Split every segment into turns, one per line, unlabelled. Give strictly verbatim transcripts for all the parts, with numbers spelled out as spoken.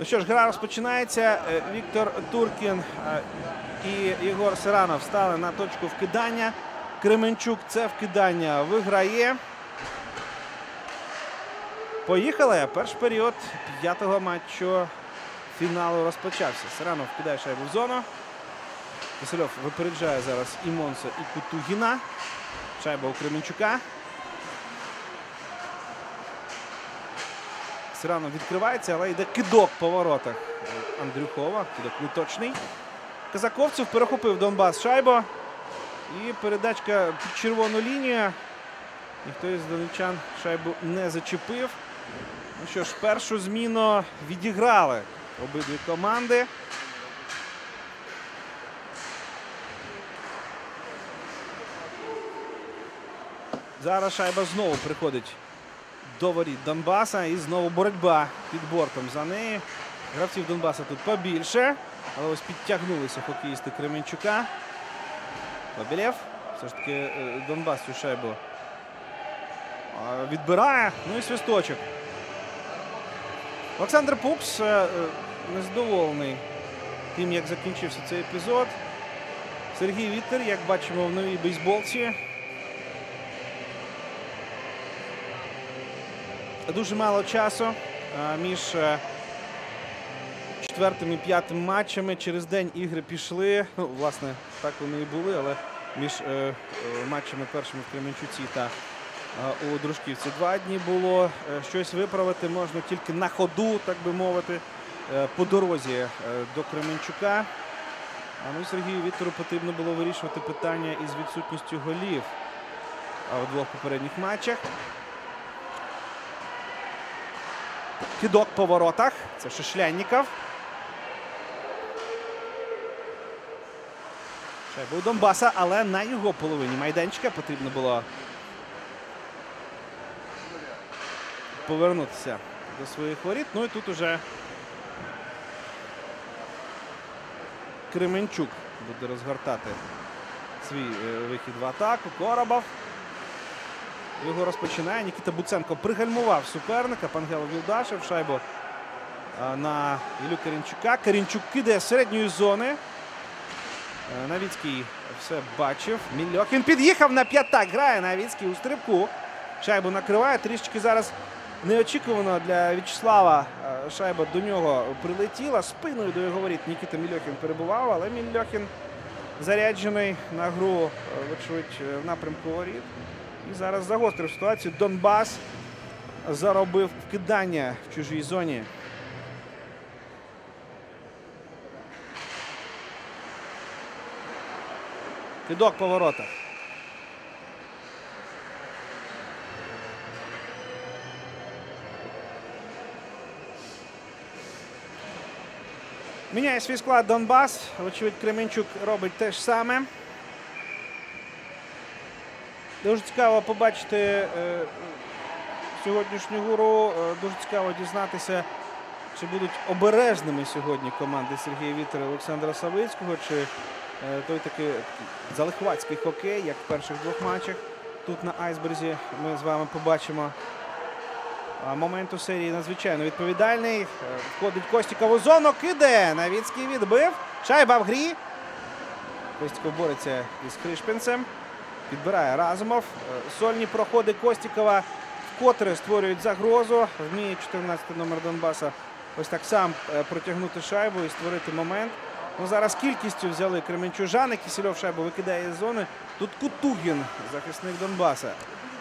Ну що ж, гра розпочинається. Віктор Туркін і Єгор Сиранов стали на точку вкидання. Кременчук це вкидання виграє. Поїхали. Перший період п'ятого матчу фіналу розпочався. Сиранов вкидає шайбу в зону. Кисельов випереджає зараз і Монса, і Кутугіна. Шайба у Кременчука. Сиранов відкривається, але йде кидок по воротах Андрюхова. Кидок неточний. Казаковцев перехопив Донбас шайбу. І передачка під червону лінію. Ніхто із донеччан шайбу не зачепив. Ну що ж, першу зміну відіграли обидві команди. Зараз шайба знову приходить до воріт Донбаса. І знову боротьба під бортом за неї. Гравців Донбаса тут побільше. Але ось підтягнулися хокеїсти Кременчука. Бабілєв. Все ж таки Донбас цю шайбу відбирає. Ну і свисточок. Олександр Пупс незадоволений тим, як закінчився цей епізод. Сергій Вітер, як бачимо в новій бейсболці. Дуже мало часу між четвертим і п'ятим матчами. Через день ігри пішли. Ну, власне, так вони і були, але між е, матчами першими в Кременчуці та е, у Дружківці два дні було. Е, щось виправити можна тільки на ходу, так би мовити, е, по дорозі е, до Кременчука. А ну і Сергію Віктору потрібно було вирішувати питання із відсутністю голів у двох попередніх матчах. Кидок по воротах. Це Шишлянніков. Шайба у Донбаса, але на його половині майданчика потрібно було повернутися до своїх воріт. Ну і тут уже Кременчук буде розгортати свій вихід в атаку. Коробов його розпочинає. Нікіта Буценко пригальмував суперника. Пангелов Вілдашев. Шайбу на Іллю Карінчука. Карінчук кидає з середньої зони. Навіцький все бачив. Мільохін під'їхав на п'ятак. Грає Навіцький у стрибку. Шайбу накриває. Трішечки зараз неочікувано для В'ячеслава. Шайба до нього прилетіла. Спиною до його воріт Нікіта Мільохін перебував. Але Мільохін заряджений на гру, вочевидь, в напрямку воріт. І зараз загострив ситуацію. Донбас заробив вкидання в чужій зоні. Кидок по воротах. Міняє свій склад Донбас. Очевидь, Кременчук робить те ж саме. Дуже цікаво побачити е, сьогоднішню гру. Е, дуже цікаво дізнатися, чи будуть обережними сьогодні команди Сергія Вітера і Олександра Савицького, чи е, той такий залихватський хокей, як в перших двох матчах. Тут на Айсберзі ми з вами побачимо. А момент у серії надзвичайно відповідальний. Е, входить Костіков у зону, кидає. Навіцький відбив. Шайба в грі. Костіков бореться із Хришпінцем. Підбирає Разумов. Сольні проходи Костікова вкотре створюють загрозу. Вміє чотирнадцятий номер Донбаса ось так сам протягнути шайбу і створити момент. Ну, зараз кількістю взяли кременчужани. Кисельов шайбу викидає з зони. Тут Кутугін, захисник Донбаса.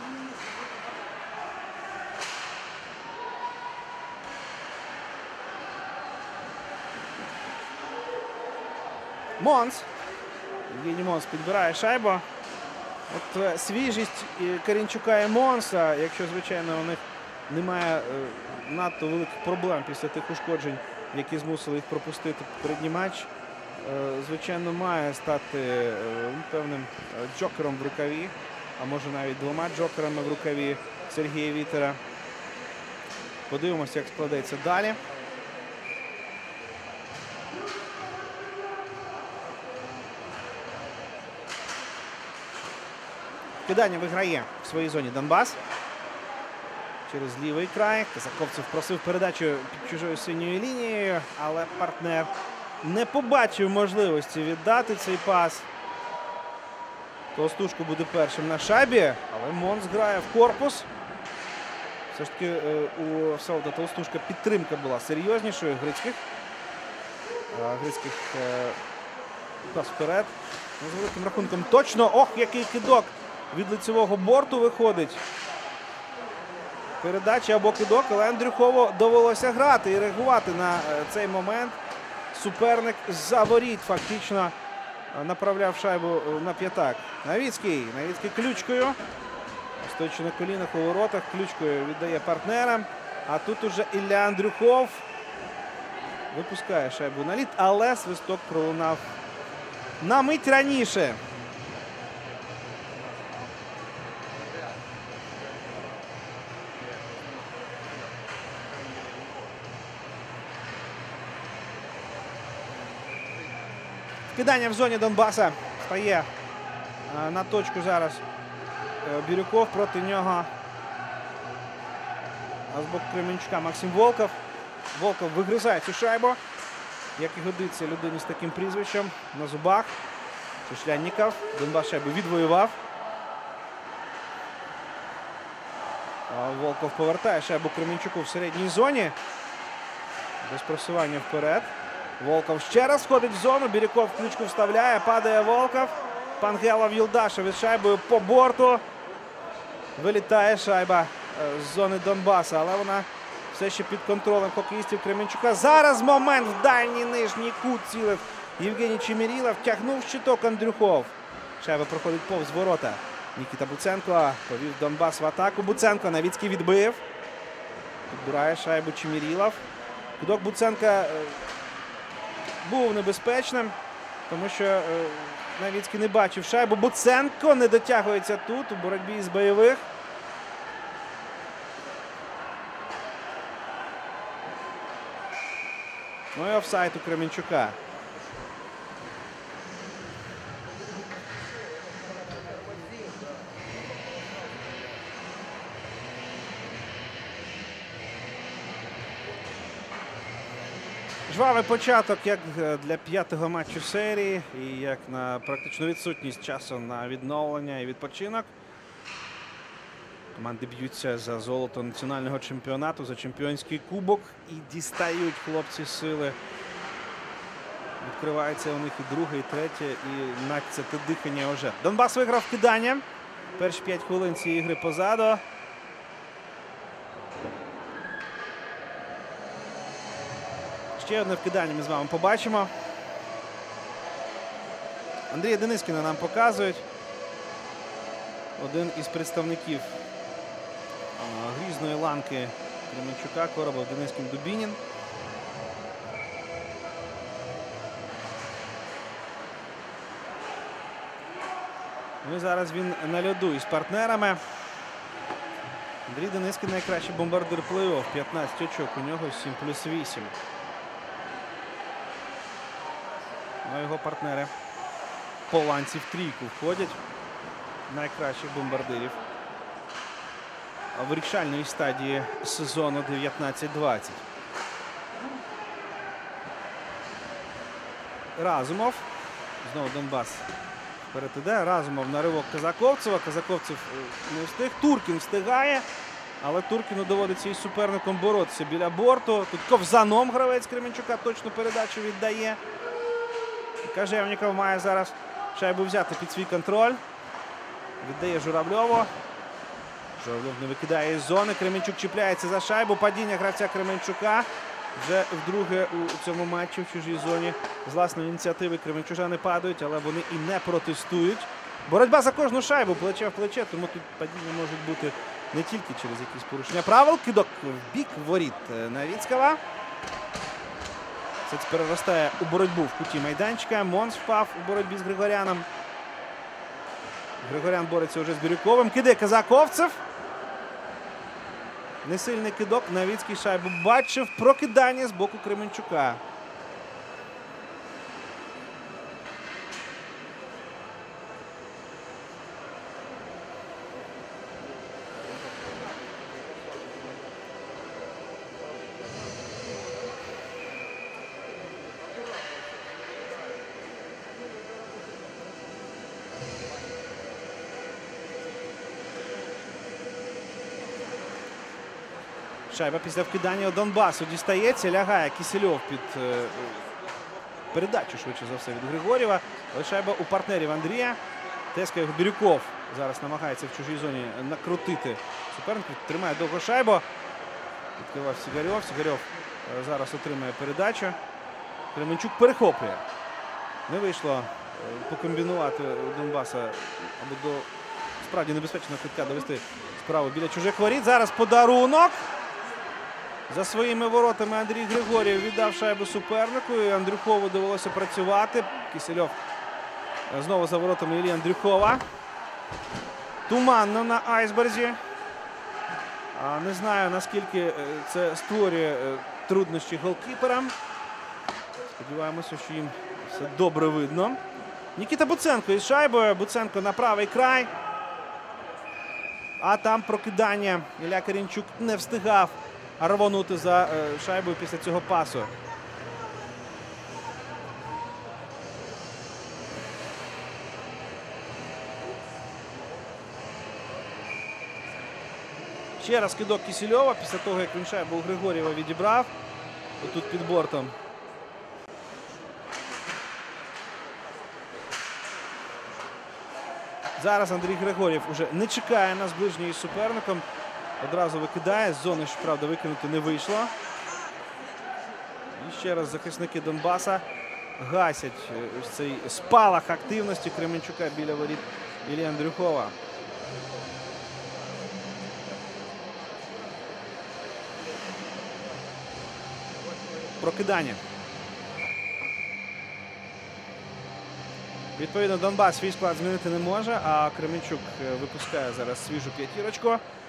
Монс. Євгеній Монс підбирає шайбу. От свіжість Карінчука і Монса, якщо, звичайно, у них немає е, надто великих проблем після тих ушкоджень, які змусили їх пропустити попередній матч, е, звичайно, має стати е, певним джокером в рукаві, а може навіть двома джокерами в рукаві Сергія Вітера. Подивимося, як складеться далі. Кидання виграє в своїй зоні Донбас. через лівий край. Казаковцев просив передачу під чужою синьою лінією, але партнер не побачив можливості віддати цей пас. Толстушко буде першим на шайбі, але Монс грає в корпус. Все ж таки у Всеволода Толстушка підтримка була серйознішою Грицьких. Грицьких пас вперед. З великим рахунком точно. Ох, який кидок від лицевого борту виходить. Передача або кидок, але Андрюхову довелося грати і реагувати на цей момент. Суперник за воріт фактично направляв шайбу на п'ятак. Новіцький. Новіцький ключкою. Стоячи на колінах у воротах, ключкою віддає партнерам. А тут уже Ілля Андрюхов випускає шайбу на лід, але свисток пролунав на мить раніше. Кидання в зоні Донбаса стає на точку зараз Бірюков, проти нього з боку Кременчука Максим Волков. Волков вигризає цю шайбу, як і годиться людині з таким прізвищем. На зубах. Чешлянніков. Донбас шайбу відвоював. Волков повертає шайбу Кременчуку в середній зоні. Без просування вперед. Волков ще раз входить в зону. Бірюков ключку вставляє. Падає Волков. Пангелов Юлдашев із шайбою по борту. Вилітає шайба з зони Донбаса, але вона все ще під контролем хокеїстів Кременчука. Зараз момент в дальній нижній кут цілив Євгеній Чемірілов. Тягнув щиток Андрюхов. Шайба проходить повз ворота. Нікіта Буценко повів Донбас в атаку. Буценко Новіцький відбив. Підбирає шайбу Чемірілов. Кидок Буценка був небезпечним, тому що Новіцький не бачив шайбу. Буценко не дотягується тут у боротьбі з бойових. Ну і офсайд у Кременчука. Жвавий початок як для п'ятого матчу серії і як на практичну відсутність часу на відновлення і відпочинок. Команди б'ються за золото національного чемпіонату, за чемпіонський кубок і дістають хлопці сили. Відкривається у них і друге, і третє, і надцяте дихання вже. Донбас виграв кидання. Перші п'ять хвилин цієї ігри позаду. Ще одне вкидання ми з вами побачимо. Андрія Денискіна нам показують. Один із представників грізної ланки Кременчука, Коробов, Денискін, Дубінін. Ну і зараз він на льоду із партнерами. Андрій Денискін найкращий бомбардир плей-офф. п'ятнадцять очок у нього, сім плюс вісім. Ну, його партнери по ланці в трійку входять. Найкращих бомбардирів в вирішальної стадії сезону дев'ятнадцять двадцять. Разумов. Знову Донбас вперед іде. Разумов на ривок Казаковцева. Казаковцев не встиг. Туркін встигає. Але Туркіну доводиться із суперником боротися біля борту. Тут ковзаном гравець Кременчука точно передачу віддає. Кажевніков має зараз шайбу взяти під свій контроль. Віддає Журавльову. Журавльов не викидає із зони. Кременчук чіпляється за шайбу. Падіння гравця Кременчука. Вже вдруге у цьому матчі в чужій зоні. З власної ініціативи кременчужани падають, але вони і не протестують. Боротьба за кожну шайбу, плече в плече, тому тут падіння можуть бути не тільки через якісь порушення правил. Кидок в бік воріт Новіцького. Це переростає у боротьбу в куті майданчика. Монс впав у боротьбі з Григоряном. Григорян бореться вже з Бірюковим. Кидає Казаковцев. Несильний кидок. Новіцький шайбу бачив. Прокидання з боку Кременчука. Шайба після вкидання у Донбасу дістається. Лягає Кисельов під е, передачу, швидше за все, від Григорєва. Але шайба у партнерів Андрія. Тескає Бірюков. Зараз намагається в чужій зоні накрутити суперника. Тримає довго шайбу. Відкривав Сігарьов. Сігарьов е, зараз отримає передачу. Кременчук перехоплює. Не вийшло е, покомбінувати у Донбаса або до справді небезпечного китка довести справу біля чужих воріт. Зараз подарунок. За своїми воротами Андрій Григорєв віддав шайбу супернику. І Андрюхову довелося працювати. Кисельов знову за воротами Іллі Андрюхова. Туманно на айсберзі. Не знаю, наскільки це створює труднощі голкіперам. Сподіваємося, що їм все добре видно. Нікіта Буценко із шайбою. Буценко на правий край. А там прокидання. Ілля Карінчук не встигав рвонути за шайбою після цього пасу. Ще раз кидок Кисельова після того, як він шайбу у Григорєва відібрав. Отут під бортом. Зараз Андрій Григорєв уже не чекає на зближення із суперником. Одразу викидає. З зони, щоправда, викинути не вийшло. І ще раз захисники Донбаса гасять ось цей спалах активності Кременчука біля воріт Іллі Андрюхова. Прокидання. Відповідно, Донбас свій склад змінити не може, а Кременчук випускає зараз свіжу п'ятірочку.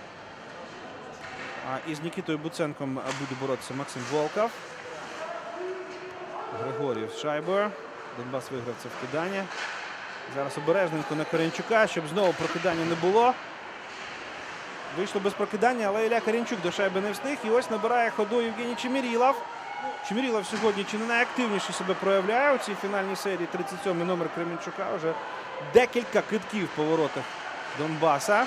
А із Нікітою Буценком буде боротися Максим Волков. Григорєв з шайбою. Донбас виграв це вкидання. Зараз обережненько на Карінчука, щоб знову прокидання не було. Вийшло без прокидання, але Ілля Карінчук до шайби не встиг. І ось набирає ходу Євгеній Чемірілов. Чемірілов сьогодні чи не найактивніше себе проявляє у цій фінальній серії. тридцять сьомий номер Кременчука. Вже декілька китків по воротах Донбаса.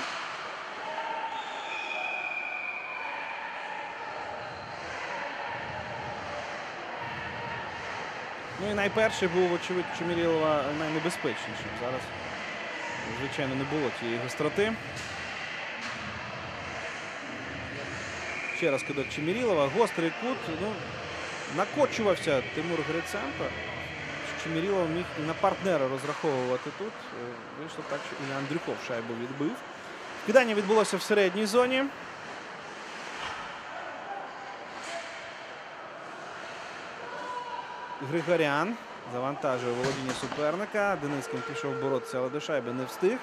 Ну і найперший був, очевидь, Чемірілова найнебезпечнішим. Зараз, звичайно, не було тієї гостроти. Ще раз кидок Чемірілова. Гострий кут. Ну, накочувався Тимур Гриценко. Чемірілов міг і на партнера розраховувати тут. Вийшло так, що Ілля Андрюхов шайбу відбив. Кидання відбулося в середній зоні. Григорян завантажує володіння суперника. Денискин пішов боротися, але до шайби не встиг.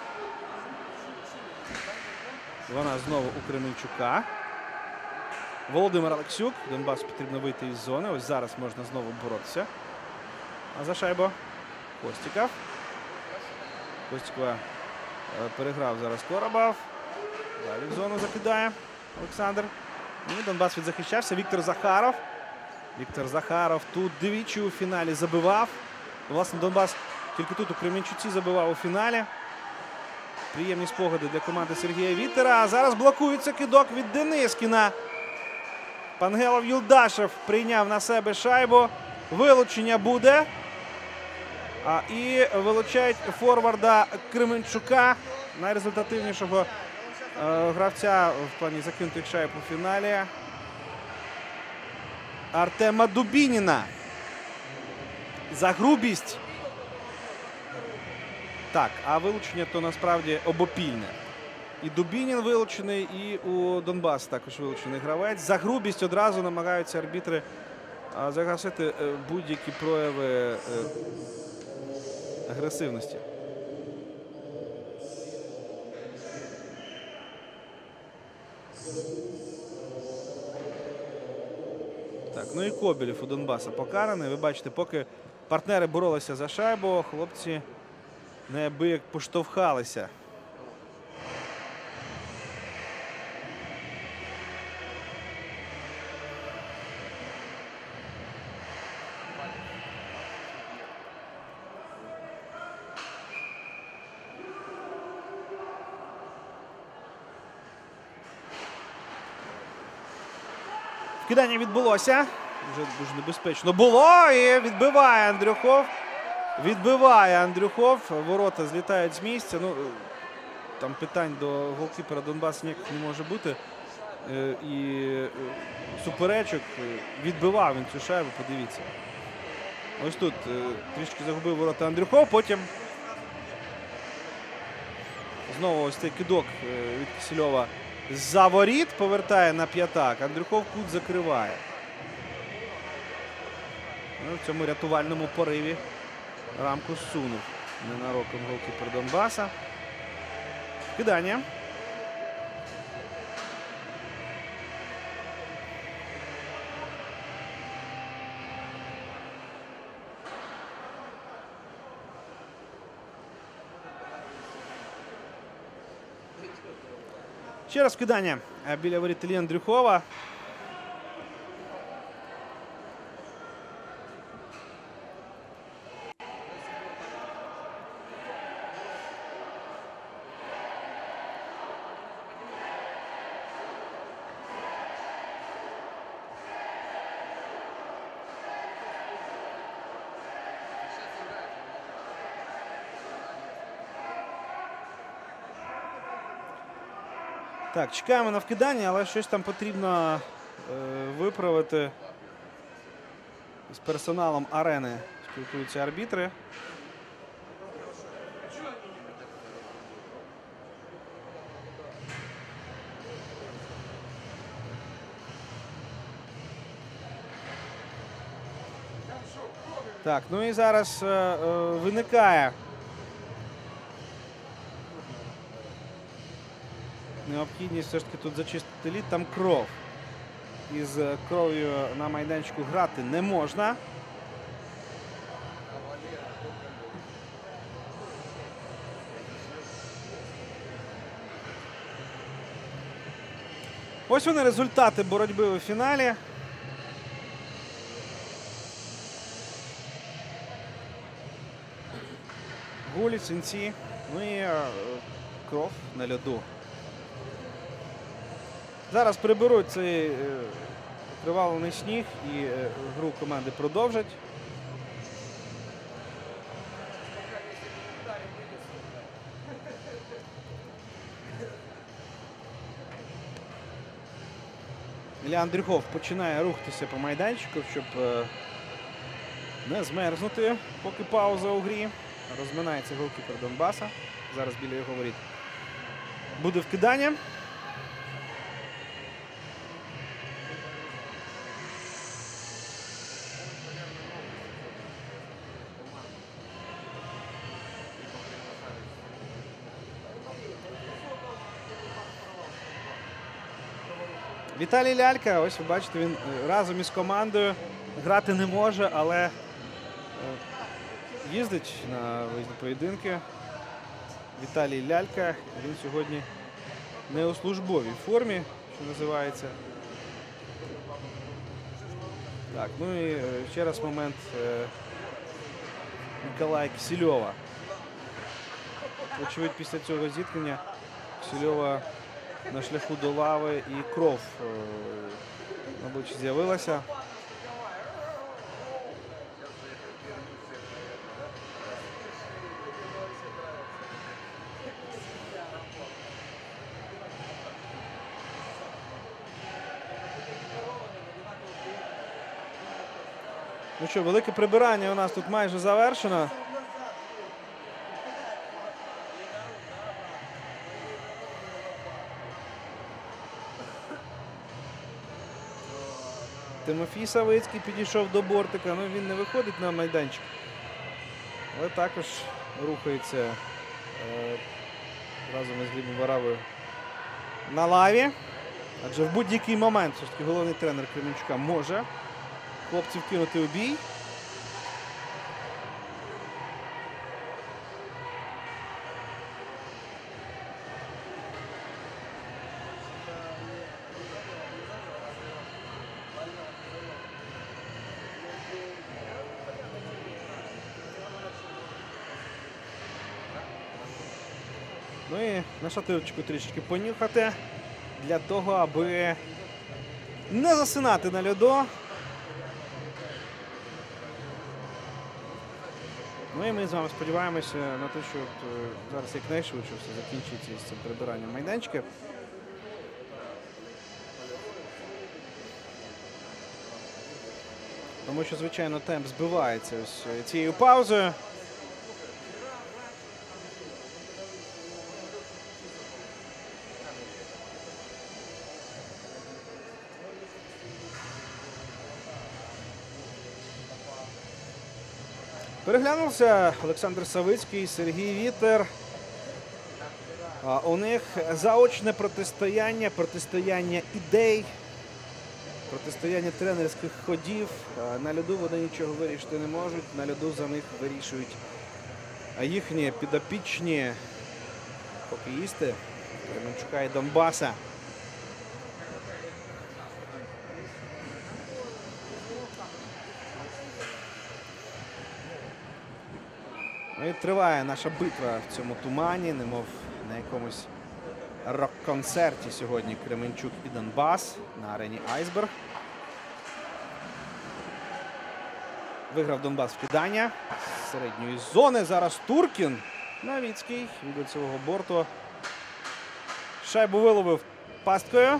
Вона знову у Кременчука. Володимир Алексюк. Донбасу потрібно вийти із зони. Ось зараз можна знову боротися. А за шайбу Костіков. Костікова переграв зараз Коробов. Далі в зону закидає Олександр. І Донбас відзахищався. Віктор Захаров. Віктор Захаров тут двічі у фіналі забивав. Власне, Донбас тільки тут у Кременчуці забивав у фіналі. Приємні спогади для команди Сергія Вітера. А зараз блокується кидок від Денискіна. Пангелов Юлдашев прийняв на себе шайбу. Вилучення буде. А, і вилучають форварда Кременчука. Найрезультативнішого е, гравця в плані закинутих шайб у фіналі. Артема Дубініна. За грубість. Так, а вилучення то насправді обопільне. І Дубінін вилучений, і у Донбас також вилучений гравець. За грубість одразу намагаються арбітри загасити будь-які прояви агресивності. Так, ну і Кобелєв у Донбаса покараний. Ви бачите, поки партнери боролися за шайбу, хлопці неабияк поштовхалися. Вкидання відбулося. Вже дуже небезпечно було. І відбиває Андрюхов. Відбиває Андрюхов. Ворота злітають з місця. Ну, там питань до голкіпера Донбасу ніяких не може бути. І суперечок. Відбивав він цю шайбу, подивіться. Ось тут трішки загубив ворота Андрюхов. Потім знову ось цей кидок від Кисельова за воріт. Повертає на п'ятак. Андрюхов кут закриває. Ну, в цьому рятувальному пориві рамку зсунув ненароком голкіпер Донбаса. Кидання. Ще раз кидання біля воріт Іллі Андрюхова. Так, чекаємо на вкидання, але щось там потрібно е, виправити. З персоналом арени спілкуються арбітри. Так, ну і зараз е, е, виникає необхідність все ж таки тут зачистити лід. Там кров. Із кров'ю на майданчику грати не можна. Ось вони результати боротьби у фіналі. Гулі, синці, ну і е, кров на льоду. Зараз приберуть цей е, кривавлений сніг і е, гру команди продовжать. Ілля Андрюхов починає рухатися по майданчику, щоб е, не змерзнути, поки пауза у грі. Розминається голкіпер Донбаса. Зараз біля його воріт буде вкидання. Віталій Лялька, ось ви бачите, він разом із командою грати не може, але їздить на виїзні поєдинки. Віталій Лялька, він сьогодні не у службовій формі, що називається. Так, ну і ще раз момент Миколая Кисельова. Очевидь, після цього зіткнення Кисельова на шляху до лави і кров, мабуть, з'явилася. Ну що, велике прибирання у нас тут майже завершено. Тимофій Савицький підійшов до бортика, ну він не виходить на майданчик, але також рухається е, разом із Глібом Варавою на лаві. Адже в будь-який момент все ж таки головний тренер Кременчука може хлопців кинути у бій. Ну і на шатирочку трішки понюхати для того, аби не засинати на льоду. Ну і ми з вами сподіваємося на те, що от, е, зараз якнайшвидше все закінчиться із цим прибиранням майданчика. Тому що, звичайно, темп збивається ось цією паузою. Переглянувся Олександр Савицький, Сергій Вітер. А у них заочне протистояння, протистояння ідей, протистояння тренерських ходів. На льоду вони нічого вирішити не можуть. На льоду за них вирішують їхні підопічні хокеїсти Кременчука і Донбаса. І триває наша битва в цьому тумані, немов на якомусь рок-концерті сьогодні Кременчук і Донбас на арені Айсберг. Виграв Донбас вкидання з середньої зони. Зараз Туркін. Новіцький від лицевого борту. Шайбу виловив пасткою.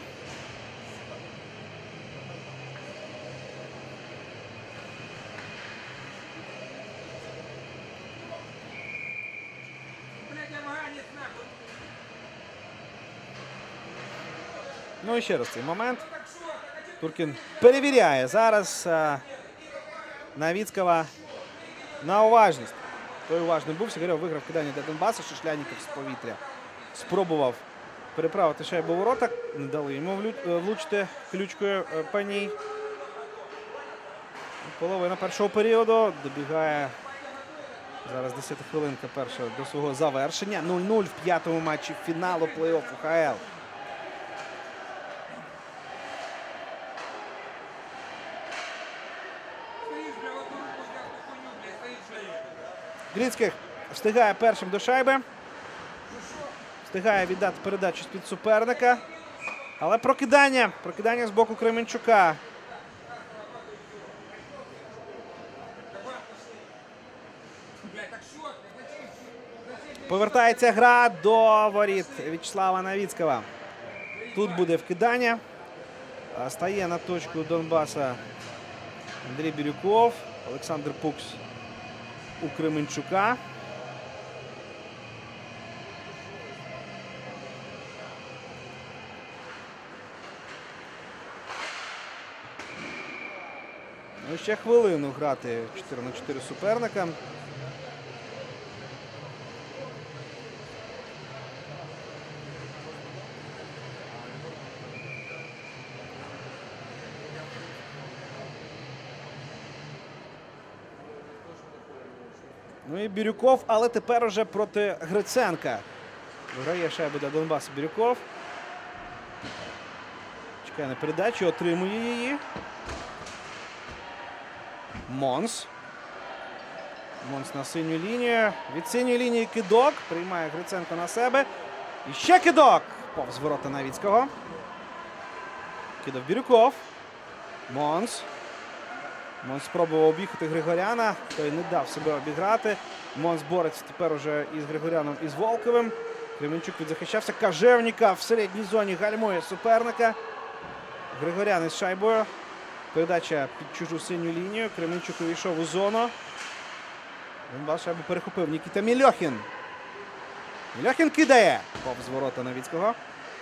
Ну і ще раз цей момент. Туркін перевіряє зараз а, Новіцького на уважність. Той уважний був. Сигарьов виграв кидання для Донбасу. Шишляніков з повітря спробував переправити шайбу у ворота. Не дали йому влучити ключкою по ній. Половина першого періоду. Добігає зараз десята хвилинка перша до свого завершення. нуль нуль в п'ятому матчі фіналу плей-офф У Ха Ел. Грицьких встигає першим до шайби. Встигає віддати передачу з-під суперника. Але прокидання. Прокидання з боку Кременчука. Повертається гра до воріт В'ячеслава Новіцького. Тут буде вкидання. Стає на точку Донбаса Андрій Бірюков. Олександр Пукс у Кременчука. Ну, ще хвилину грати чотири на чотири суперника. Ну і Бірюков, але тепер уже проти Гриценка. Виграє шайбу для Донбасу Бірюков. Чекає на передачу, отримує її. Монс. Монс на синю лінію. Від синьої лінії кидок. Приймає Гриценко на себе. І ще кидок. Повз ворота Новіцького. Кидав Бірюков. Монс. Монс спробував об'їхати Григоряна. Той не дав себе обіграти. Монс бореться тепер уже із Григоряном і з Волковим. Кременчук відзахищався. Кажевніка в середній зоні гальмує суперника. Григорян із шайбою. Передача під чужу синю лінію. Кременчук увійшов у зону. Донбас шайбу перехопив Нікіта Мільохін. Мільохін кидає. Повз ворота Новіцького.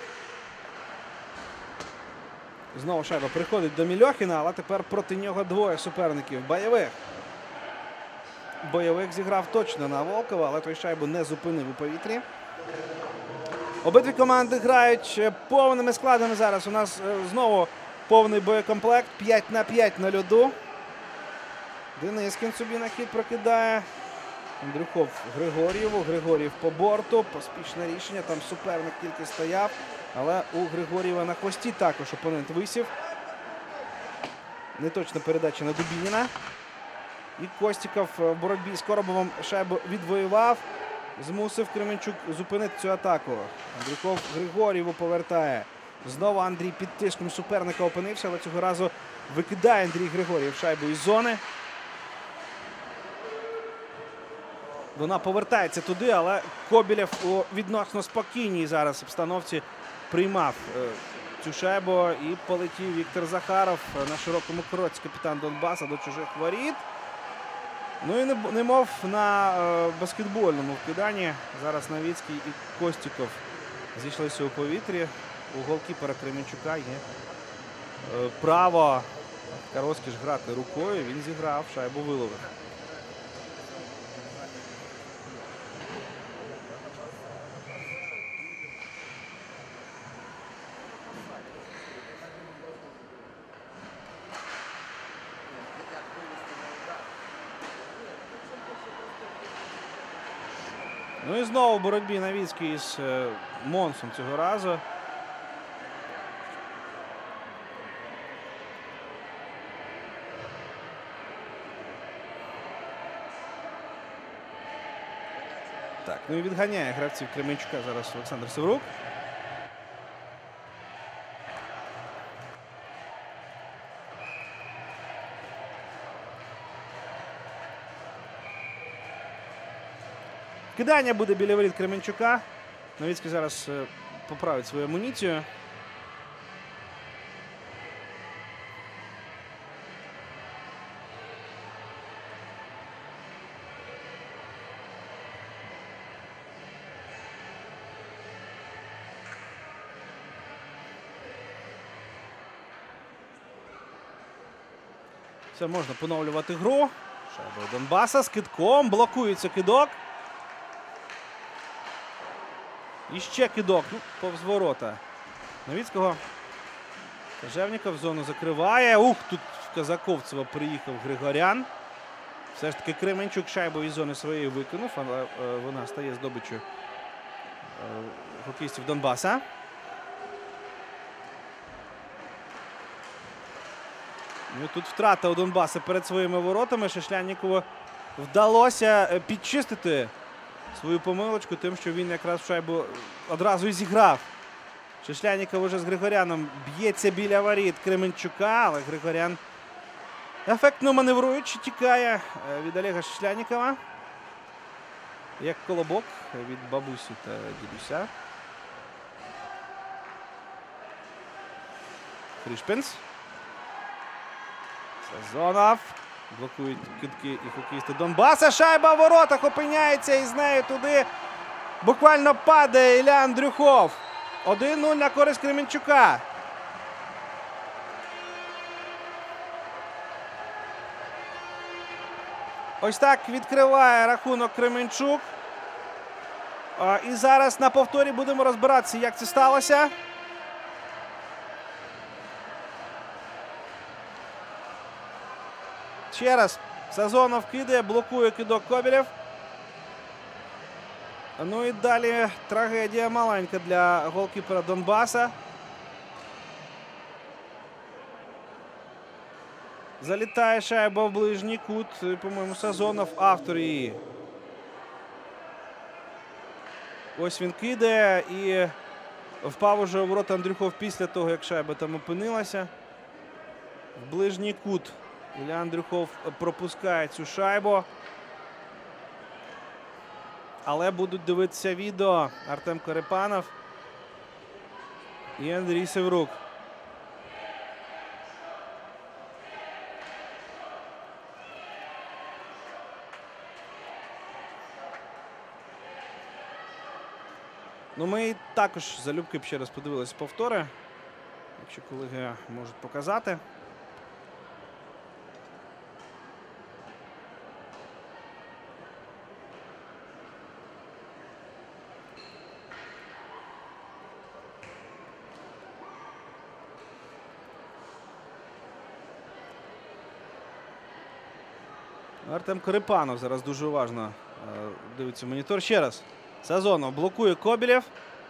Знову шайба приходить до Мільохіна, але тепер проти нього двоє суперників. Бойових. Бойових зіграв точно на Волкова, але той шайбу не зупинив у повітрі. Обидві команди грають повними складами зараз. У нас знову повний боєкомплект. п'ять на п'ять на льоду. Денискін собі на хід прокидає. Андрюхов Григор'єву. Григор'єв по борту. Поспішне рішення. Там суперник тільки стояв. Але у Григор'єва на хвості також опонент висів. Неточна передача на Дубініна. І Костіков в боротьбі з Коробовим шайбу відвоював. Змусив Кременчук зупинити цю атаку. Андрюхов Григор'єву повертає. Знову Андрій під тиском суперника опинився, але цього разу викидає Андрій Григорєв шайбу із зони. Вона повертається туди, але Кобілєв у відносно спокійній зараз обстановці приймав е, цю шайбу і полетів Віктор Захаров на широкому кроці, капітан Донбаса, до чужих воріт. Ну і не, немов на е, баскетбольному вкиданні. Зараз Новіцький і Костіков зійшлися у повітрі. У голкіпера Кременчука є е, право Кароскіш грати рукою. Він зіграв, шайбу виловив. Ну і знову в боротьбі Новіцький із е, Монсом цього разу. Так, ну і відганяє гравців Кременчука зараз Олександр Севрук. Кидання буде біля воріт Кременчука. Новіцький зараз е, поправить свою амуніцію. Все, можна поновлювати гру. Шайба Донбаса з кидком. Блокується кидок. І ще кидок. Ну, повз ворота Новіцького. Кожевніков зону закриває. Ух, тут в Казаковцева приїхав Григорян. Все ж таки Кременчук шайбу із зони своєї викинув, але е, вона стає здобиччю е, хокеїстів Донбаса. Ну, тут втрата у Донбаса перед своїми воротами. Шишляннікову вдалося підчистити свою помилочку тим, що він якраз в шайбу одразу і зіграв. Шишлянніков уже з Григоряном б'ється біля воріт Кременчука, але Григорян ефектно маневруючи тікає від Олега Шишляннікова. Як колобок від бабусі та дідуся. Хришпенс. Сазонов. Блокують кидки і хокеїсти Донбаса. Шайба в воротах опиняється і з нею туди буквально падає Ілля Андрюхов. один нуль на користь Кременчука. Ось так відкриває рахунок Кременчук. І зараз на повторі будемо розбиратися, як це сталося. Ще раз Сазонов кидає, блокує кидок Кобілєв. Ну і далі трагедія маленька для голкіпера Донбаса. Залітає шайба в ближній кут. По-моєму, Сазонов автор її. Ось він кидає і впав уже у ворота Андрюхов після того, як шайба там опинилася. В ближній кут Ілля Андрюхов пропускає цю шайбу. Але будуть дивитися відео Артем Корепанов і Андрій Севрук. Ну, ми також залюбки б ще раз подивилися повтори, якщо колеги можуть показати. Артем Корепанов зараз дуже уважно дивиться в монітор. Ще раз. Сазонов блокує Кобілєв.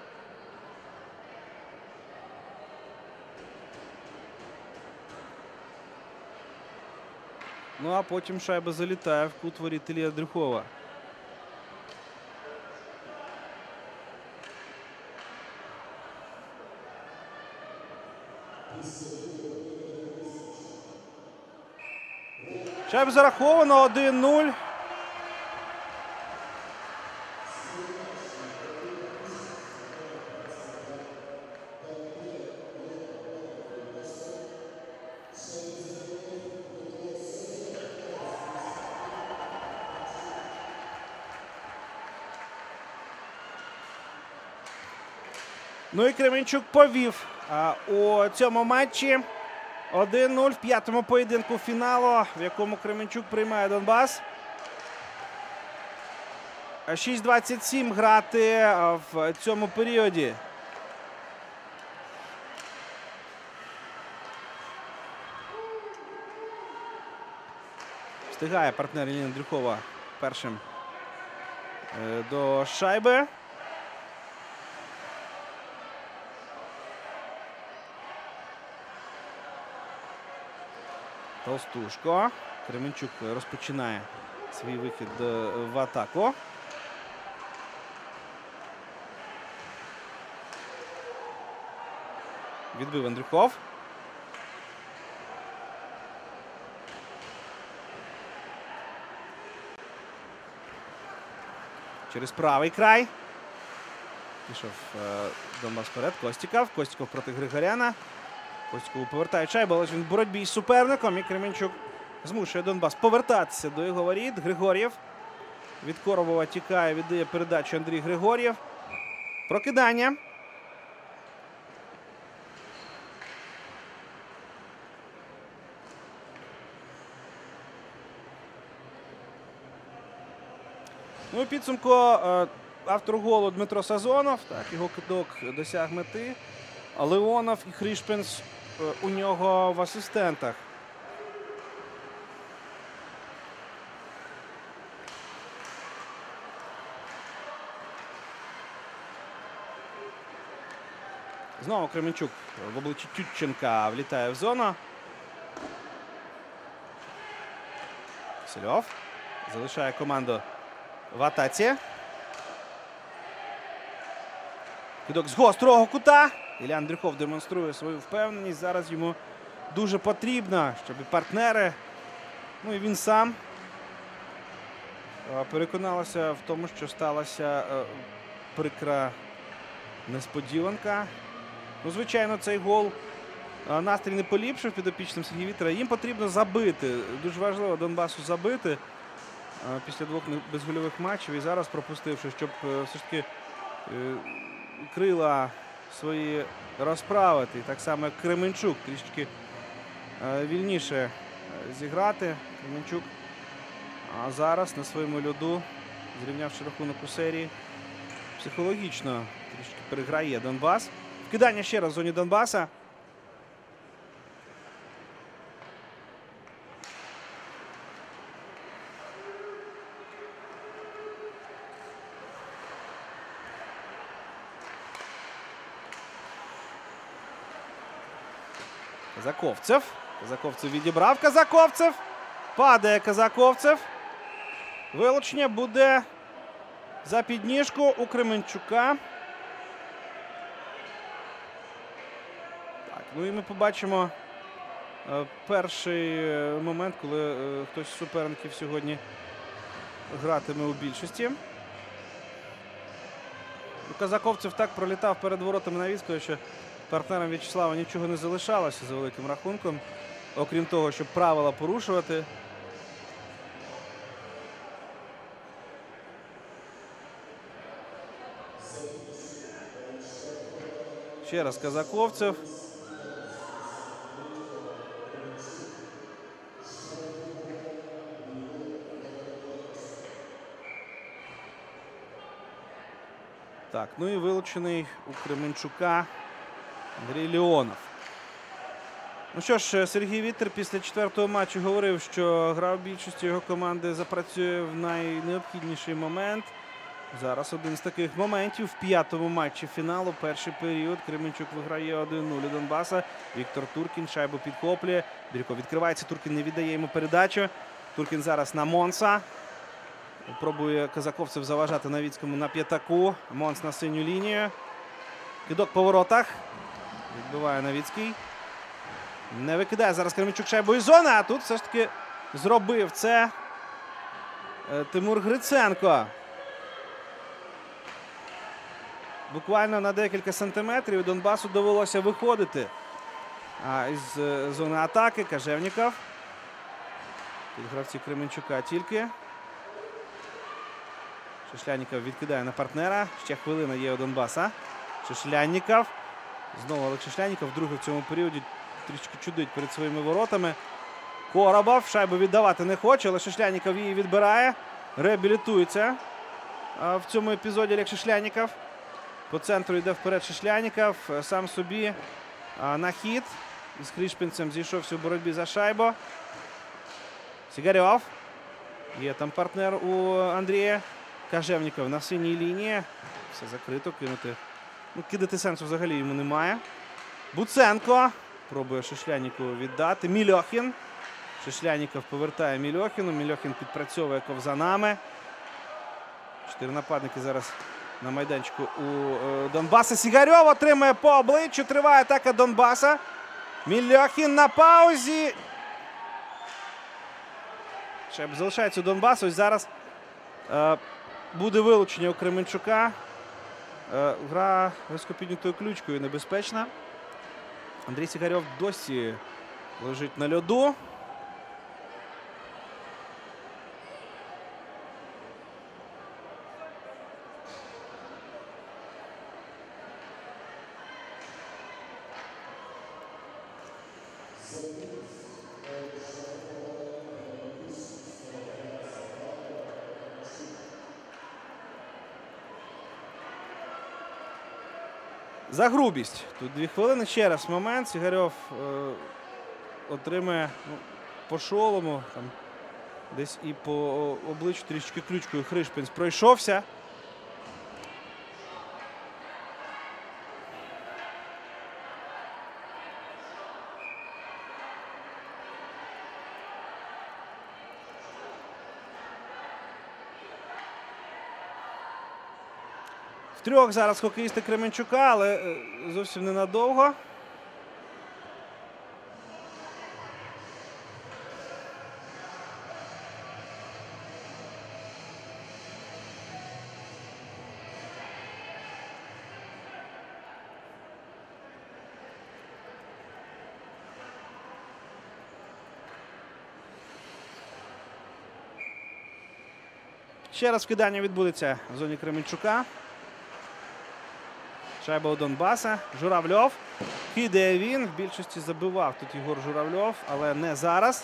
Ну а потім шайба залітає в кут воріт Іллі Андрюхова. Шайба зараховано один нуль. Ну і Кременчук повів а, у цьому матчі один нуль в п'ятому поєдинку фіналу, в якому Кременчук приймає Донбас. шість двадцять сім грати в цьому періоді. Встигає партнер Ілліна Андрюхова першим до шайби. Толстушко. Кременчук розпочинає свій вихід в атаку. Відбив Андрюхов. Через правий край. Пішов е, Донбас вперед. Костіков. Костіков проти Григоряна. Костікову повертає шайбу, але ж він в боротьбі з суперником. І Кременчук змушує Донбас повертатися до його воріт. Григор'єв від Коробова тікає, віддає передачу Андрій Григор'єв. Прокидання. Ну і підсумку автор голу Дмитро Сазонов. Так, його кидок досяг мети. А Леонов і Хрішпенс у нього в асистентах. Знову Кременчук в обличчі Тютченка влітає в зону. Кисельов залишає команду в атаці. Кидок з гострого кута. Ілля Андрюхов демонструє свою впевненість. Зараз йому дуже потрібно, щоб і партнери, ну і він сам переконалися в тому, що сталася прикра несподіванка. Ну, звичайно, цей гол настрій не поліпшив підопічним Сергія Вітера. Їм потрібно забити. Дуже важливо Донбасу забити після двох безгольових матчів. І зараз пропустивши, щоб все ж таки крила свої розправити. Так само, як Кременчук трішки вільніше зіграти. Кременчук а зараз на своєму льоду, зрівнявши рахунок у серії, психологічно трішки переграє Донбас. Вкидання ще раз в зоні Донбаса. Казаковцев. Казаковцев відібрав. Казаковцев. Падає Казаковцев. Вилучення буде за підніжку у Кременчука. Так, ну і ми побачимо е, перший момент, коли е, хтось з суперників сьогодні гратиме у більшості. Казаковцев так пролітав перед воротами Новіцького, що партнерам В'ячеслава нічого не залишалося за великим рахунком, окрім того, щоб правила порушувати. Ще раз Казаковцев. Так, ну і вилучений у Кременчука Андрій Леонов. Ну що ж, Сергій Вітер після четвертого матчу говорив, що гра в більшості його команди запрацює в найнеобхідніший момент. Зараз один з таких моментів в п'ятому матчі фіналу. Перший період. Кременчук виграє один нуль у Донбаса. Віктор Туркін шайбу підхоплює. Дрюков відкривається. Туркін не віддає йому передачу. Туркін зараз на Монса. Пробує Казаковцев заважати Новіцькому на п'ятаку. Монс на синю лінію. Кидок по воротах. Відбиває Новіцький. Не викидає зараз Кременчук шайбу із зони, а тут все ж таки зробив це Тимур Гриценко. Буквально на декілька сантиметрів Донбасу довелося виходити а, із зони атаки. Кажевніков. Тут гравці Кременчука тільки. Шишлянніков відкидає на партнера. Ще хвилина є у Донбаса. Шишлянніков. Знову Олег Шишлянніков. Вдруге в цьому періоді трішки чудить перед своїми воротами. Коробов. Шайбу віддавати не хоче, але Шишлянніков її відбирає. Реабілітується в цьому епізоді Олег Шишлянніков. По центру йде вперед Шишлянніков. Сам собі на хід. Із Хрішпінцем зійшовся у боротьбі за шайбу. Сигарьов. Є там партнер у Андрія. Кажевніков на синій лінії. Все закрито, кинути. Ну, кидати сенсу взагалі йому немає. Буценко. Пробує Шишляннікову віддати. Мільохін. Шишлянніков повертає Мільохіну. Мільохін підпрацьовує ковзанами. Чотири нападники зараз на майданчику у е, Донбаса. Сигарьов отримує по обличчю. Триває атака Донбаса. Мільохін на паузі. Шайба залишається у Донбасу. Ось зараз е, буде вилучення у Кременчука. Е, гра високопіднятою ключкою небезпечна. Андрій Сигарьов досі лежить на льоду. За грубість. Тут дві хвилини. Ще раз момент. Сигарьов е, отримує ну, по шолому. Там, десь і по обличчю трішки ключкою Хришпінц пройшовся. Втрьох зараз хокеїсти Кременчука, але зовсім ненадовго. Ще раз вкидання відбудеться в зоні Кременчука. Шайба у Донбаса. Журавльов. Кидає він. В більшості забивав тут Єгор Журавльов, але не зараз.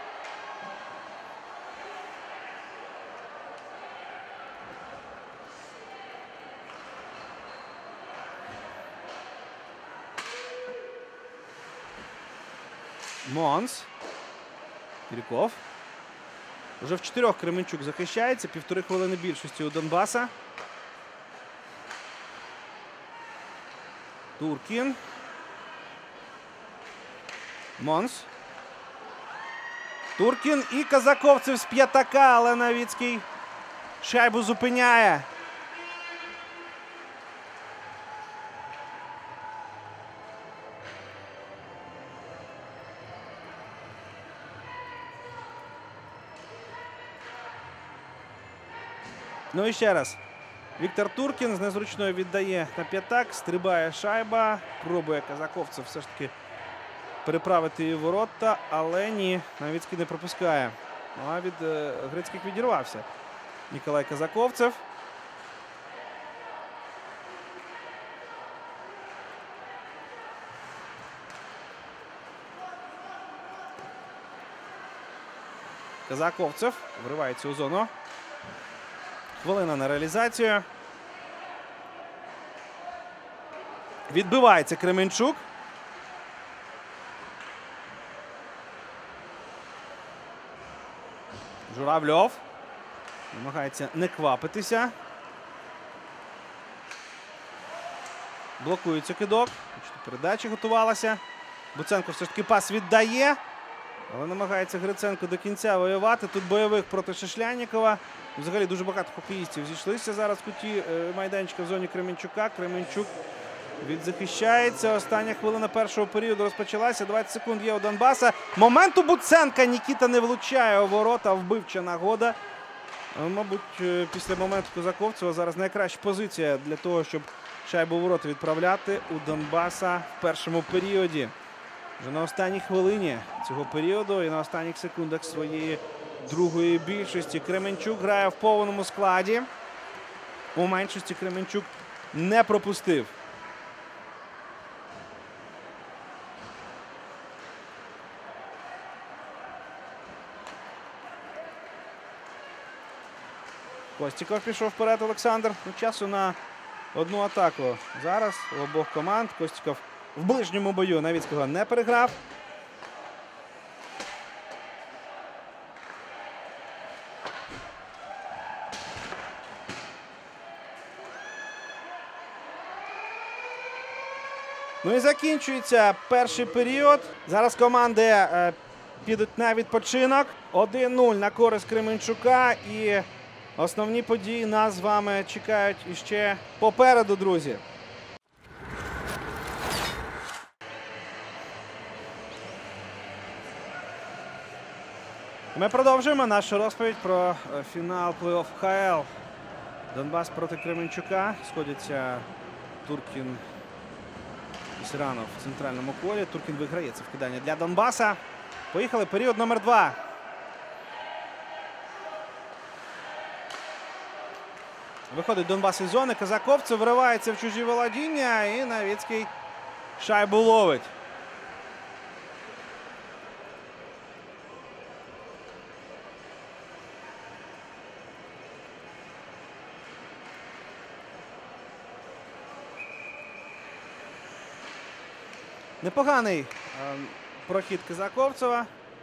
Монс. Кіріков. Вже в чотирьох Кременчук захищається. Півтори хвилини більшості у Донбаса. Туркін. Монс. Туркін і Казаковцев з п'ятака, але Новіцький шайбу зупиняє. Ну і ще раз. Віктор Туркін з незручною віддає на п'ятак, стрибає шайба, пробує Казаковцев все ж таки переправити її в ворота, але ні, Новіцький не пропускає. Ну а від е, Грицьких відірвався Ніколай Казаковцев. Казаковцев вривається у зону. Хвилина на реалізацію. Відбивається Кременчук. Журавльов намагається не квапитися. Блокується кидок. Передача готувалася. Буценко все ж таки пас віддає. Але намагається Гриценко до кінця воювати. Тут бойових проти Шишляннікова. Взагалі дуже багато хокеїстів зійшлися зараз в куті майданчика в зоні Кременчука. Кременчук відзахищається. Остання хвилина першого періоду розпочалася. двадцять секунд є у Донбаса. Момент у Буценка. Нікіта не влучає у ворота. Вбивча нагода. Мабуть, після моменту Козаковцева зараз найкраща позиція для того, щоб шайбу у ворота відправляти у Донбаса в першому періоді. Вже на останній хвилині цього періоду і на останніх секундах своєї другої більшості. Кременчук грає в повному складі. У меншості Кременчук не пропустив. Костіков пішов вперед, Олександр. Ну, часу на одну атаку. Зараз у обох команд. Костіков в ближньому бою Новіцького не переграв. Ну і закінчується перший період. Зараз команди е, підуть на відпочинок. один нуль на користь Кременчука. І основні події нас з вами чекають іще попереду, друзі. Ми продовжуємо нашу розповідь про фінал плей-офф ХЛ. Донбас проти Кременчука. Сходяться Туркін і Сиранов в центральному колі. Туркін виграє це вкидання для Донбаса. Поїхали. Період номер два. Виходить Донбас із зони. Козаковцев виривається в чужі володіння. І Новіцький шайбу ловить. Непоганий е, прохід Козаковцева.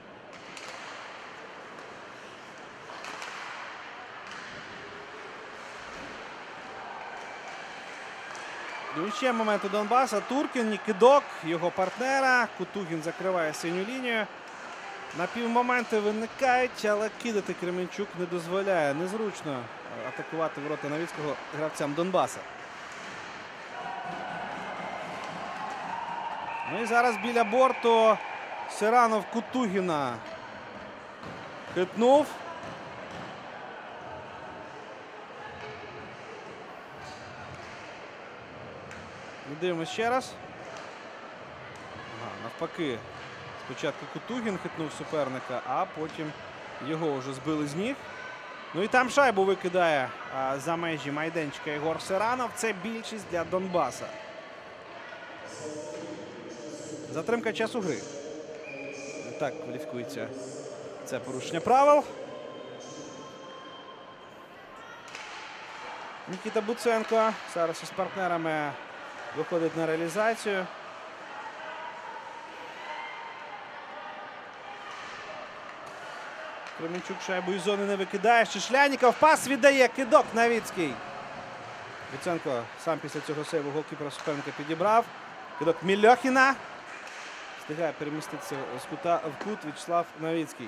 І ще момент у Донбаса. Туркін, кидок його партнера. Кутугін закриває синю лінію. Напівмоменти виникають, але кидати Кременчук не дозволяє. Незручно атакувати ворота Новіцького гравцям Донбаса. Ну і зараз біля борту Сиранов Кутугіна хитнув. Дивимось ще раз. Ага, навпаки. Спочатку Кутугін хитнув суперника, а потім його вже збили з ніг. Ну і там шайбу викидає а, за межі майданчика Ігор Сиранов. Це більшість для Донбаса. Затримка часу гри. Так кваліфікується це порушення правил. Нікіта Буценко зараз із партнерами виходить на реалізацію. Кременчук шайбу із зони не викидає. Шишляніков пас віддає. Кидок Новіцький. Буценко сам після цього сейву голкіпера суперника підібрав. Кидок Мільохіна. Встигає переміститися з кута в кут В'ячеслав Новіцький.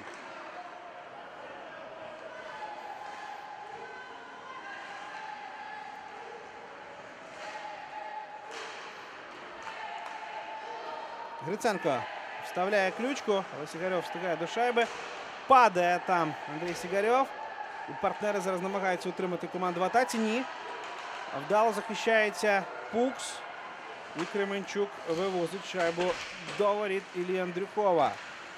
Гриценко вставляє ключку, але Сігарьов встигає до шайби. Падає там Андрій Сігарьов. І партнери зараз намагаються утримати команду в атаці. Ні. Вдало захищається Пукс. І Кременчук вивозить шайбу до воріт Іллі Андрюхова.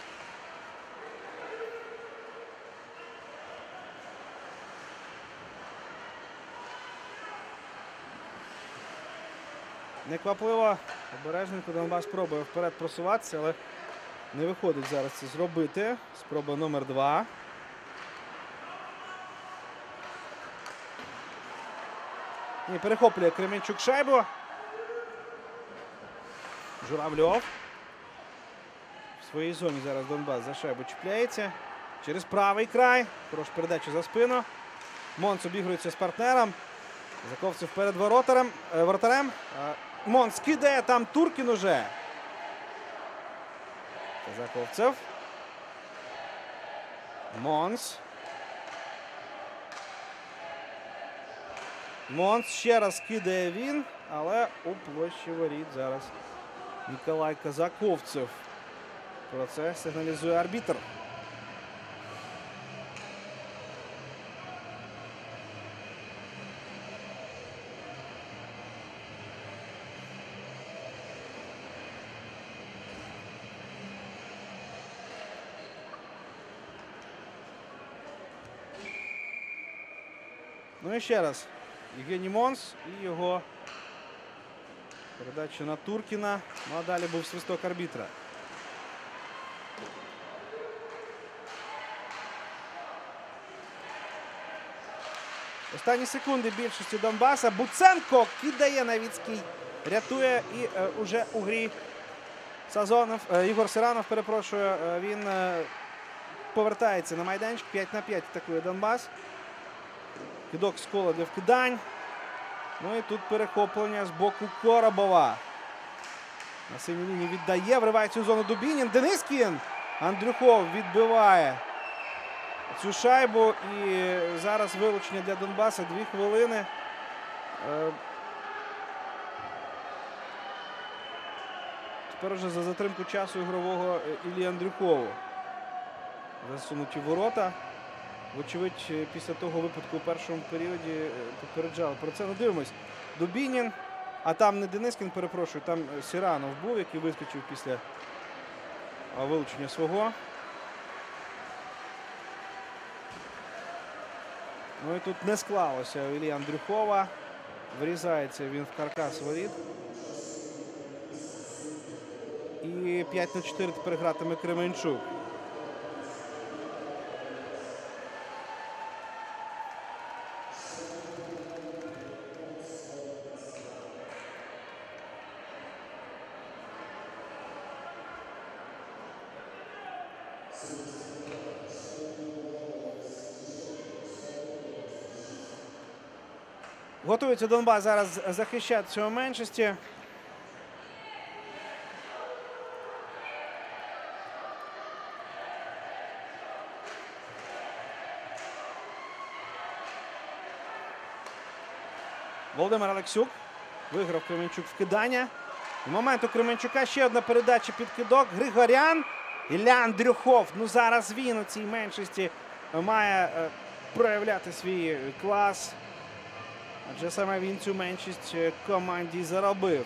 Неквапливо, обережненько Донбас пробує вперед просуватися, але не виходить зараз це зробити. Спроба номер два. І перехоплює Кременчук шайбу. Журавльов. В своїй зоні зараз Донбас за шайбу чіпляється. Через правий край. Хороша передача за спину. Монс обігрується з партнером. Заковцев перед воротарем, е, воротарем. Е, Монс кидає, там Туркін уже. Заковцев. Монс. Монс ще раз кидає він. але у площі воріт зараз Ніколай Казаковцев. Про це сигналізує арбітр. Ну і ще раз. Євгеній Монс і його передача на Туркіна. Ну а далі був свисток арбітра. Останні секунди більшості Донбаса. Буценко кидає, Новіцький рятує. І е, уже у грі Сазонов, е, Ігор Сиранов, перепрошую, е, він е, повертається на майданчик. п'ять на п'ять атакує Донбас. Кидок з кола для вкидань. Ну і тут перехоплення з боку Коробова. На синій лінії віддає, вривається у зону Дубінін. Денискін! Андрюхов відбиває цю шайбу. І зараз вилучення для Донбаса. Дві хвилини. Тепер вже за затримку часу ігрового Іллі Андрюхову. Засунуті ворота. Вочевидь, після того випадку у першому періоді попереджали про це. Ну, дивимось. Дубінін, а там не Денискін, перепрошую, там Сиранов був, який вискочив після вилучення свого. Ну і тут не склалося у Іллі Андрюхова. Врізається він в каркас воріт. І п'ять на чотири тепер гратиме Кременчук. Готується Донбас зараз захищатися у меншості. Володимир Алексюк виграв Кременчук вкидання. В момент у Кременчука ще одна передача під кидок. Григорян. Ілля Андрюхов. Ну зараз він у цій меншості має проявляти свій клас. Адже саме він цю меншість команді заробив.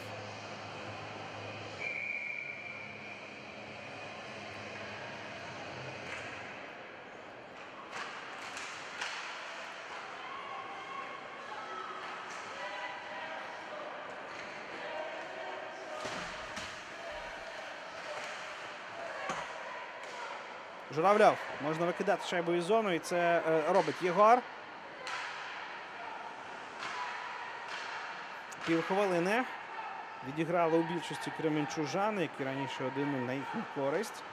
Журавльов. Можна викидати шайбу із зону, і це е, робить Єгор. Півхвилини відіграли у більшості кременчужани, які раніше один нуль на їхню користь.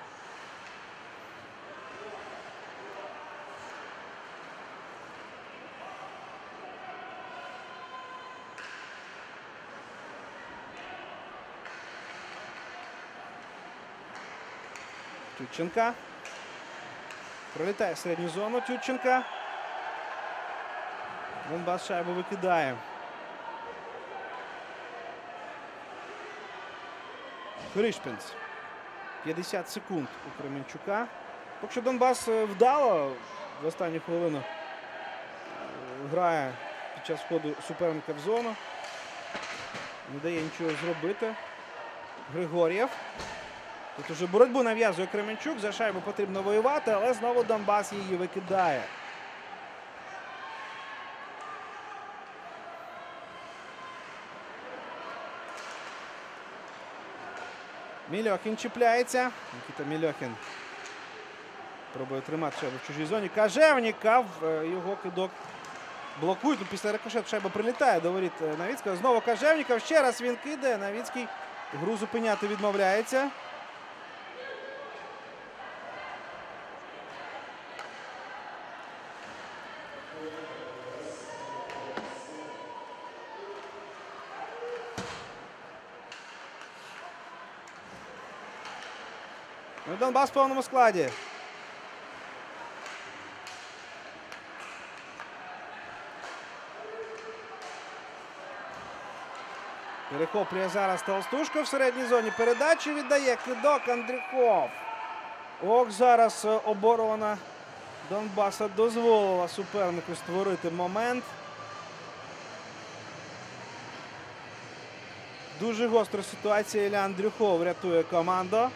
Тютченка. Пролітає середню зону Тютченка. Донбас шайбу викидає. Кришпінц. п'ятдесят секунд у Кременчука. Поки що Донбас вдало в останню хвилину грає під час входу суперника в зону. Не дає нічого зробити. Григор'єв. Тут уже боротьбу нав'язує Кременчук. За шайбу потрібно воювати, але знову Донбас її викидає. Мільохін чіпляється. Нікіта Мільохін пробує тримати шайбу в чужій зоні. Кажевніков, його кидок блокують. Після рикошету шайба прилітає до воріт Новіцького. Знову Кажевніков. Ще раз він кидає. Новіцький гру зупиняти відмовляється. Донбас в повному складі. Перехоплює зараз Толстушко в середній зоні. Передачу віддає. Кидок Андрюхов. Ох, зараз оборона Донбаса дозволила супернику створити момент. Дуже гостра ситуація. Ілля Андрюхов рятує команду.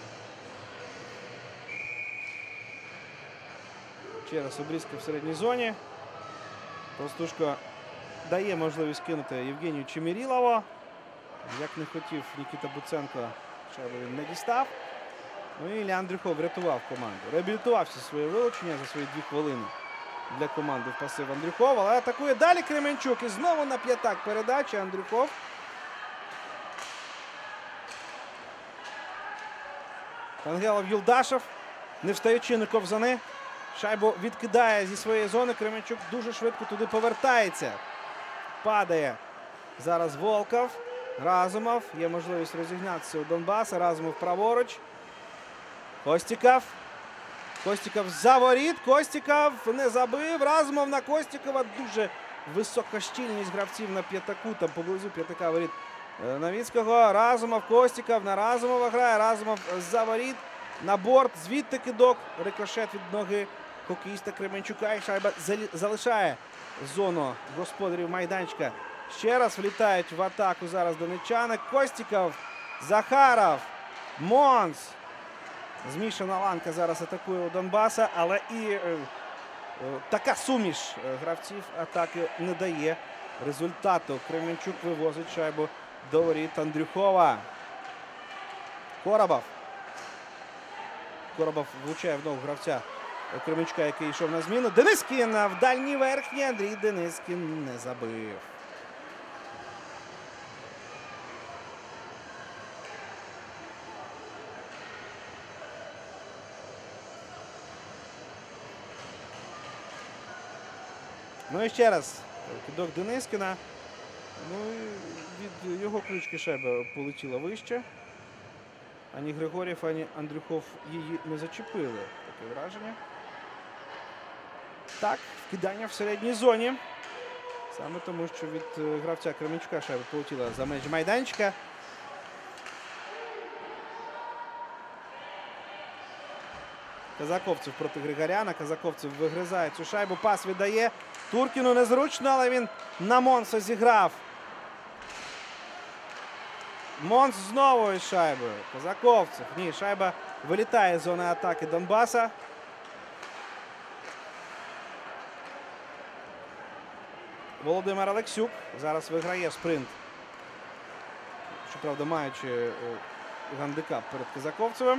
Ще раз обрізка в середній зоні. Толстушко дає можливість кинути Євгенію Чемірілову. Як не хотів Нікіта Буценко, шайбу він не дістав. Ну і Ілля Андрюхов врятував команду. Реабілітувався своє вилучення за свої дві хвилини для команди в пасив Андрюхов. Але атакує далі Кременчук. І знову на п'ятак передача Андрюхов. Пангелов Юлдашев, не встаючи на ковзани. Шайбу відкидає зі своєї зони. Кременчук дуже швидко туди повертається. Падає зараз Волков. Разумов. Є можливість розігнатися у Донбаса. Разумов праворуч. Костіков. Костіков за воріт. Костіков не забив. Разумов на Костікова. Дуже висока щільність гравців на п'ятаку. Там поблизу п'ятака воріт Новіцького. Разумов, Костіков. На Разумова грає. Разумов за воріт. На борт. Звідти кидок. Рикошет від ноги хокеїста Кременчука. І шайба залишає зону господарів майданчика. Ще раз влітають в атаку зараз донеччани. Костіков, Захаров, Монс. Змішана ланка зараз атакує у Донбаса, але і е, е, така суміш гравців атаки не дає результату. Кременчук вивозить шайбу до воріт Андрюхова. Коробов. Коробов влучає в ногу гравця Кременчука, який йшов на зміну. Денискін в дальній верхній. Андрій Денискін не забив. Ну і ще раз кидок Денискіна. Ну і від його ключки шайба полетіла вище. Ані Григорєв, ані Андрюхов її не зачепили. Таке враження. Так, вкидання в середній зоні. Саме тому, що від гравця Кременчука шайба полетіла за межі майданчика. Казаковцев проти Григоряна. Казаковцев вигризає цю шайбу. Пас віддає. Туркіну незручно, але він на Монса зіграв. Монс знову із шайбою. Казаковцев. Ні, шайба вилітає з зони атаки Донбаса. Володимир Алексюк зараз виграє спринт. Щоправда, маючи гандикап перед Казаковцевим.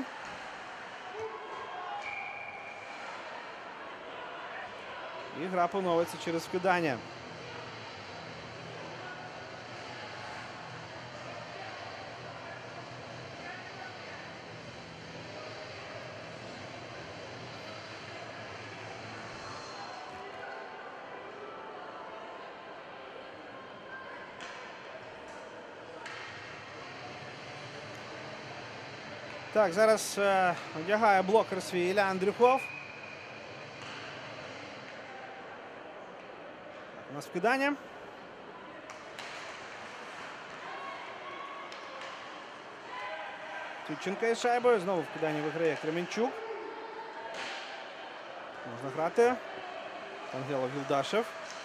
І гра поновиться через вкидання. Так, зараз е, одягає блокер свій Ілля Андрюхов. У нас вкидання. Тютченко із шайбою. Знову вкидання виграє Кременчук. Можна грати. Пангелов Юлдашев.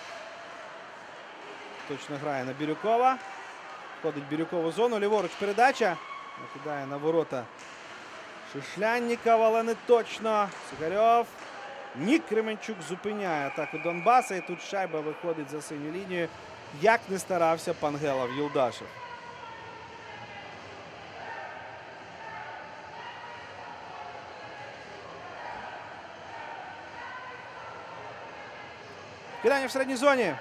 Точно грає на Бірюкова. Входить Бірюкову зону. Ліворуч передача. Накидає на ворота Шишлянніков, але не точно. Сигарьов. Ні, Кременчук зупиняє атаку Донбаса. І тут шайба виходить за синю лінію. Як не старався Пангелов Юлдашев. Кидання в середній зоні.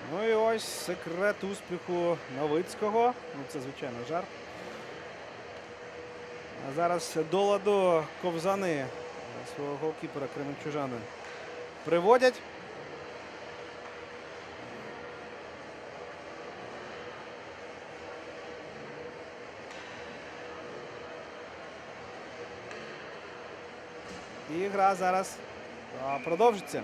Ну і ось секрет успіху Новицького. Ну це, звичайно, жарт. А зараз до ладу ковзани свого голкіпера кременчужани приводять. І гра зараз а, продовжиться.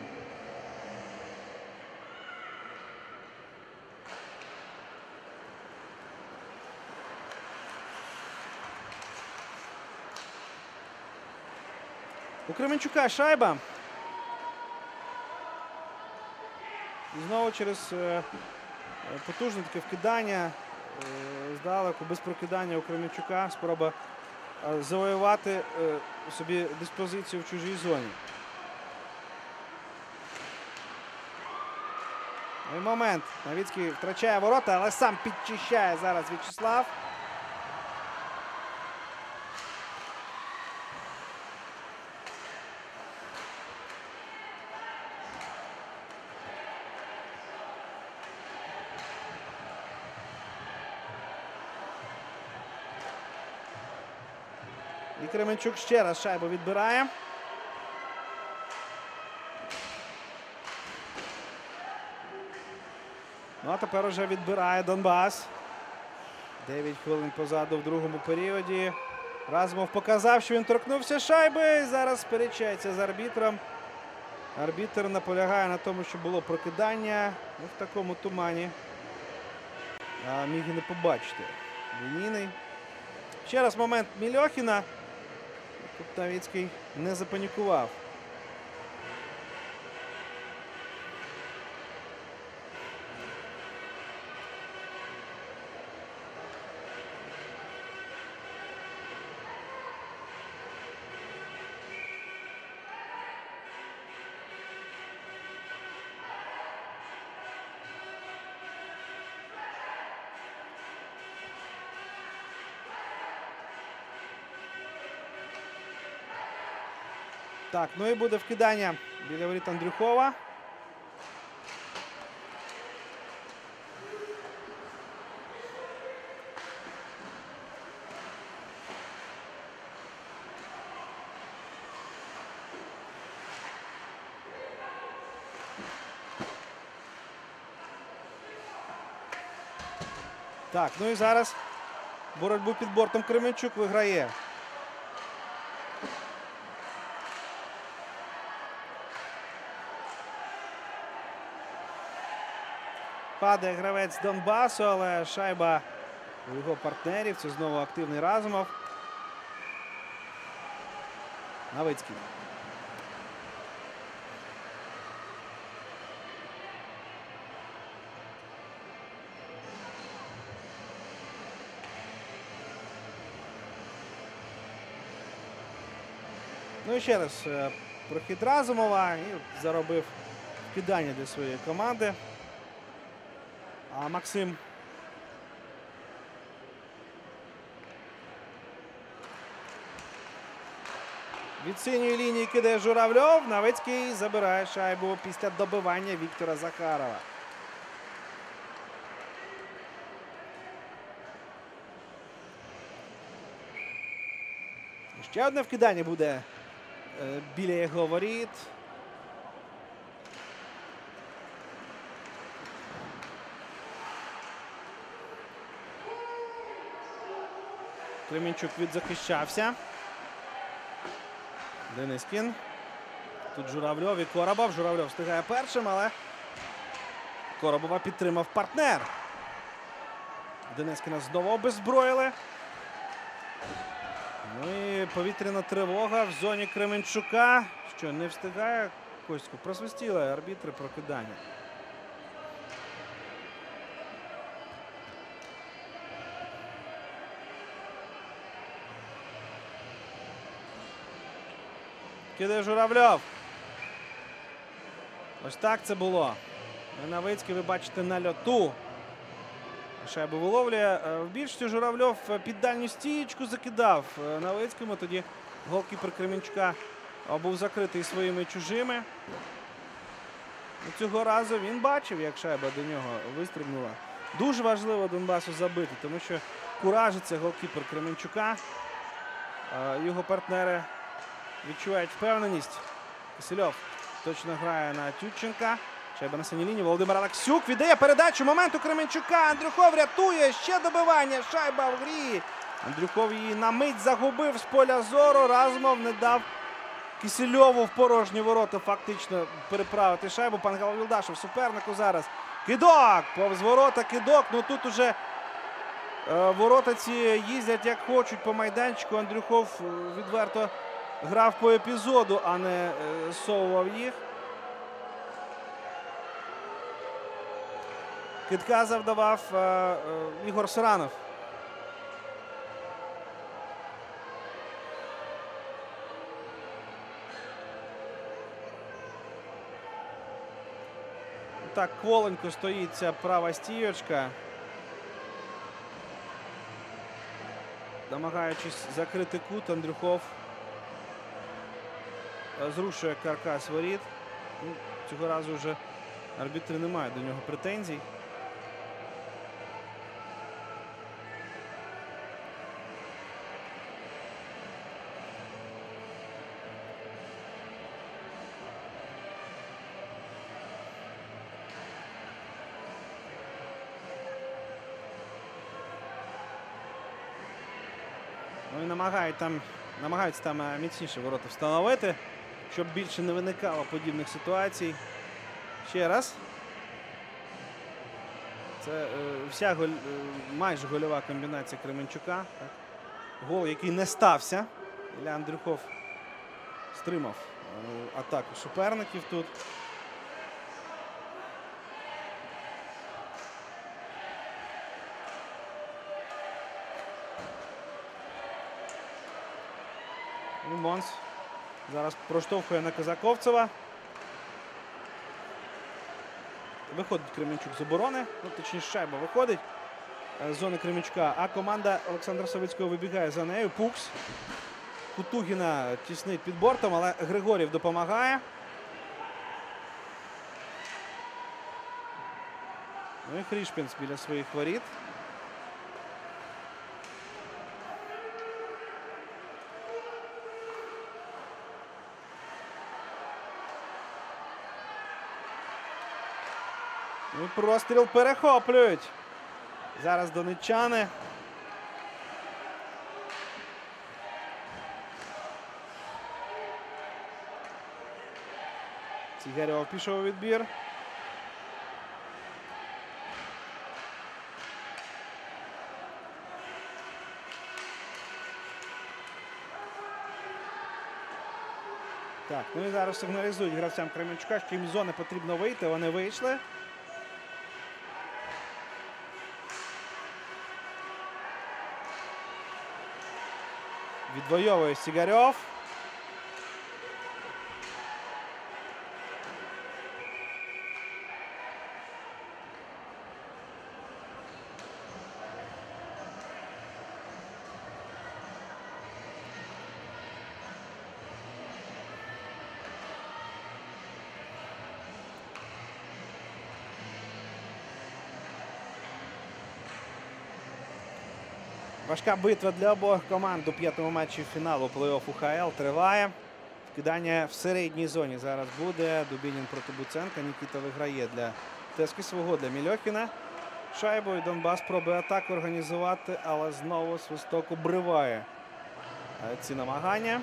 У Кременчука шайба. І знову через е, потужне таке вкидання е, здалеку, без прокидання у Кременчука. Спроба е, завоювати е, собі диспозицію в чужій зоні. Ну і момент. Новицький втрачає ворота, але сам підчищає зараз В'ячеслав. І Кременчук ще раз шайбу відбирає. Ну а тепер уже відбирає Донбас. дев'ять хвилин позаду в другому періоді. Разумов показав, що він торкнувся шайби. Зараз сперечається з арбітром. Арбітр наполягає на тому, що було прокидання. Ну, в такому тумані. А міг і не побачити. Лінійний. Ще раз момент Мільохіна. Тут Новицький не запанікував. Так, ну і буде вкидання біля воріт Андрюхова. Так, ну і зараз боротьбу під бортом Кременчук виграє. Падає гравець Донбасу, але шайба у його партнерів. Це знову активний Разумов. Новицький. Ну і ще раз прохід Разумова і заробив вкидання для своєї команди. А Максим від синьої лінії кидає Журавльов. Новицький забирає шайбу після добивання Віктора Захарова. Ще одне вкидання буде е, біля його воріт. Кременчук відзахищався. Денискін. Тут Журавльов і Коробов. Журавльов встигає першим, але Коробова підтримав партнер. Денискіна знову обеззброїли. Ну і повітряна тривога в зоні Кременчука. Що, не встигає Костьку? Просвистіли арбітри прокидання. Кидає Журавльов. Ось так це було. Новицький, ви бачите, на льоту. Шайбу виловлює. В більшості Журавльов під дальню стієчку закидав Новицькому. Тоді голкіпер Кременчука був закритий своїми чужими. Цього разу він бачив, як шайба до нього вистрибнула. Дуже важливо Донбасу забити, тому що куражиться голкіпер Кременчука. Його партнери відчувають впевненість. Кисельов точно грає на Тютченка. Шайба на синій лінії. Володимир Алексюк віддає передачу. Момент у Кременчука. Андрюхов рятує. Ще добивання. Шайба в грі. Андрюхов її на мить загубив з поля зору. Разумов не дав Кисельову в порожні ворота фактично переправити шайбу. Пан Вілдашев супернику зараз. Кидок! Повз ворота кидок. Ну тут уже е, ворота ці їздять як хочуть по майданчику. Андрюхов відверто грав по епізоду, а не е, совував їх. Кидка завдавав е, е, Ігор Саранов. Так, кволенько стоїть ця права стійочка. Намагаючись закрити кут, Андрюхов зрушує каркас воріт. Ну, цього разу вже арбітри не мають до нього претензій. Ну і намагають там, намагаються там міцніше ворота встановити, щоб більше не виникало подібних ситуацій. Ще раз. Це е, вся голь, е, майже гольова комбінація Кременчука. Так. Гол, який не стався. Ілля Андрюхов стримав е, атаку суперників тут. Монс зараз проштовхує на Казаковцева. Виходить Кременчук з оборони. Ну, точніше, шайба виходить з зони Кременчука. А команда Олександра Савицького вибігає за нею. Пукс. Кутугіна тіснить під бортом, але Григорів допомагає. Ну і Хрішпінц біля своїх воріт. Ну, простріл перехоплюють. Зараз донеччани. Цигарьов пішов у відбір. Так, ну і зараз сигналізують гравцям Кременчука, що їм з зони потрібно вийти. Вони вийшли. Відвоює Сигарьов. Важка битва для обох команд у п'ятому матчі фіналу плей-офф У Ха Ел триває. Вкидання в середній зоні зараз буде. Дубінін проти Буценка. Нікіта виграє для Тески свого, для Мільохіна. Шайбою Донбас пробує атаку організувати, але знову свисток обриває ці намагання.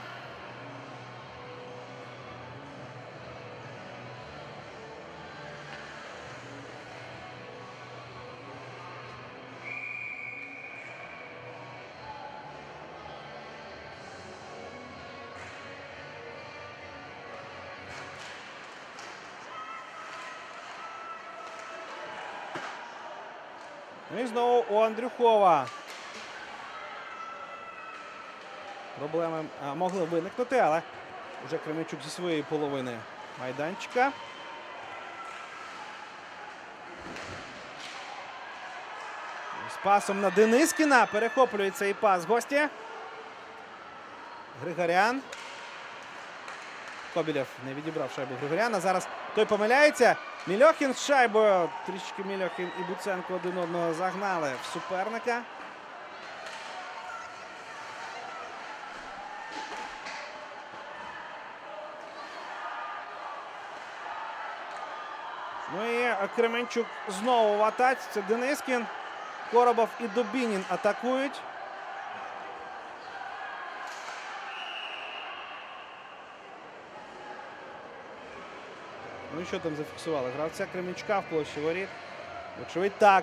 Ну і знову у Андрюхова проблеми а, могли виникнути, але вже Кременчук зі своєї половини майданчика. З пасом на Денискіна перехоплює цей пас гості. Григорян. Кобілєв не відібрав шайбу Григоряна. Зараз той помиляється. Мільохін з шайбою. Трішки Мільохін і Буценко один одного загнали в суперника. Ну і Кременчук знову в атаці. Це Денискін. Коробов і Дубінін атакують. Ну і що там зафіксували? Гравця Кременчука в площі воріт. Очевидь, так.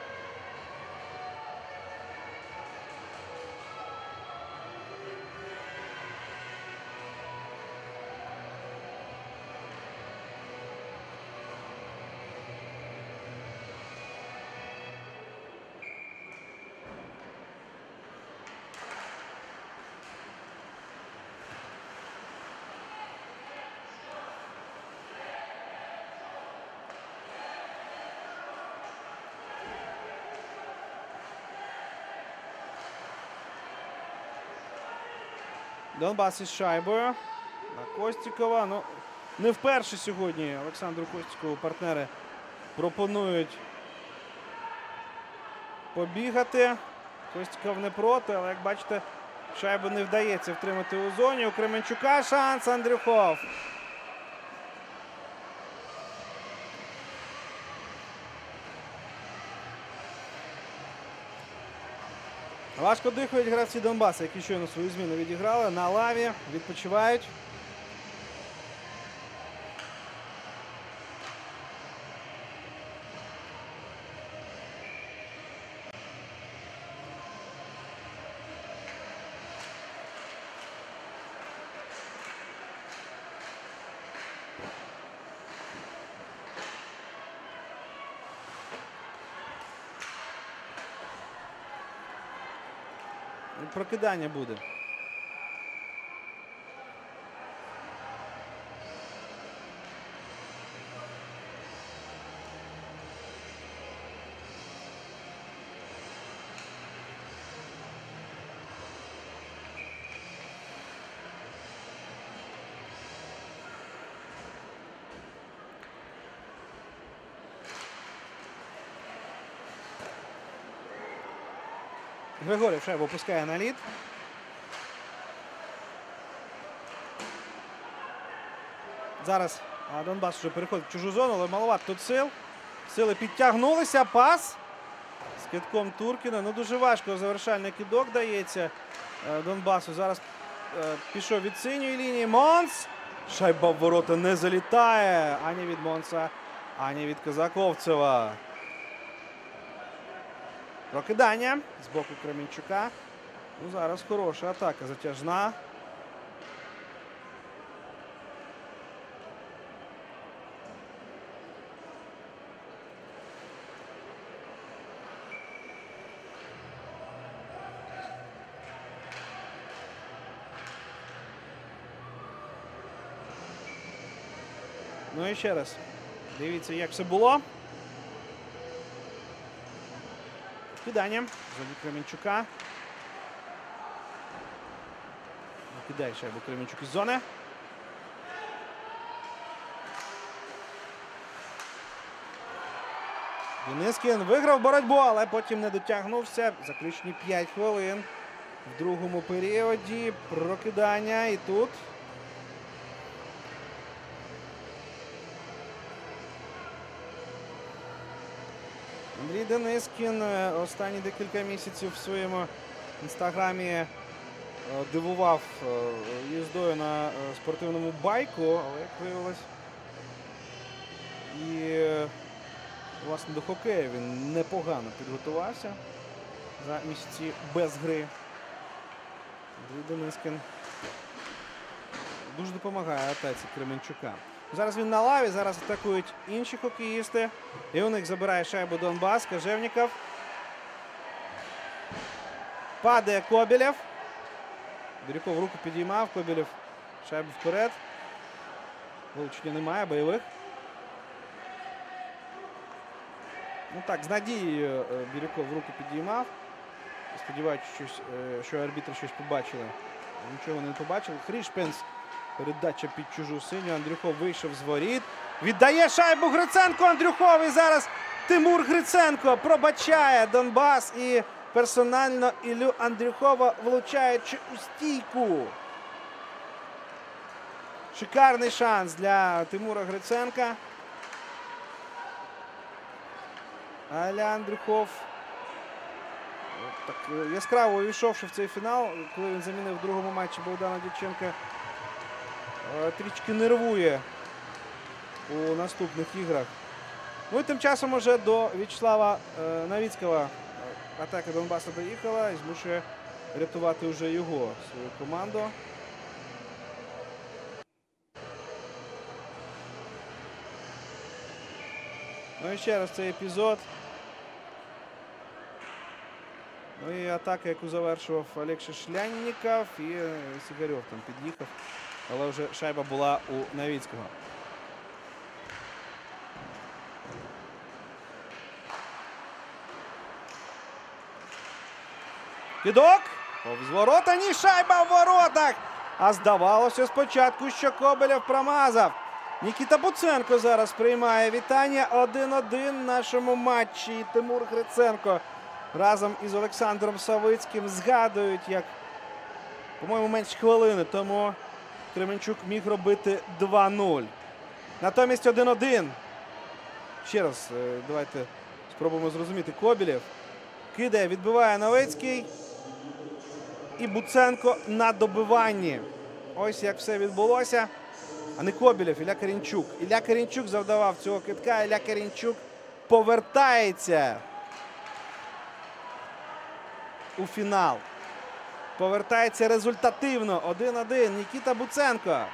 Донбас із шайбою. На Костікова. Ну, не вперше сьогодні Олександру Костікову партнери пропонують побігати. Костіков не проти, але, як бачите, шайбу не вдається втримати у зоні. У Кременчука шанс. Андрюхов. Важко дихають гравці Донбаса, які щойно свою зміну відіграли. На лаві відпочивають. Прокидання буде. Григорів шайбу опускає на лід. Зараз Донбас вже переходить в чужу зону, але маловато тут сил. Сили підтягнулися. Пас з кидком Туркіна. Ну, дуже важко завершальний кидок дається Донбасу. Зараз пішов від синьої лінії. Монс. Шайба в ворота не залітає. Ані від Монса, ані від Казаковцева. Прокидання з боку Кременчука. Ну, зараз хороша атака, затяжна. Ну і ще раз. Дивіться, як все було. Кидання зоні Кременчука. Кидає шайбу Кременчук із зони. Денискін виграв боротьбу, але потім не дотягнувся. Заключні п'ять хвилин в другому періоді. Прокидання і тут. Андрій Денискін останні декілька місяців в своєму інстаграмі дивував їздою на спортивному байку, але, як виявилось, і, власне, до хокею він непогано підготувався за місяці без гри. Андрій Денискін дуже допомагає атаці Кременчука. Зараз він на лаві, зараз атакують інші хокеїсти. І у них забирає шайбу Донбас. Кожевніков. Падає Кобелєв. Бірюков руку підіймав. Кобелєв шайбу вперед. Влучення немає, бойових. Ну так, з надією Бірюков руку підіймав. Сподіваючись, що арбітри щось побачили. Нічого не побачили. Хрішпенс. Передача під чужу синю. Андрюхов вийшов з воріт. Віддає шайбу Гриценко. Андрюховий зараз. Тимур Гриценко пробачає Донбас і персонально Іллю Андрюхова, влучаючи у стійку. Шикарний шанс для Тимура Гриценка. А Ілля Андрюхов так яскраво увійшовши в цей фінал, коли він замінив в другому матчі Богдана Дяченка, трішки нервує у наступних іграх. Ну і тим часом уже до В'ячеслава Новіцького атака Донбасу доїхала і змушує рятувати вже його, свою команду. Ну і ще раз цей епізод. Ну і атака, яку завершував Олег Шишлянніков, і Сигарьов там під'їхав, але вже шайба була у Новіцького. Кидок, повз ворота, ні, шайба в воротах! А здавалося спочатку, що Кобелєв промазав. Нікіта Буценко зараз приймає вітання. один-один в нашому матчі. Тимур Гриценко разом із Олександром Савицьким згадують, як, по-моєму, менш хвилини тому Кременчук міг робити два нуль. Натомість один-один. Ще раз, давайте спробуємо зрозуміти. Кобелєв кидає, відбиває Новицький. І Буценко на добиванні. Ось як все відбулося. А не Кобелєв, Ілля Карінчук. Ілля Карінчук завдавав цього кидка. Ілля Карінчук повертається у фінал. Повертається результативно. один-один. Нікіта Буценко.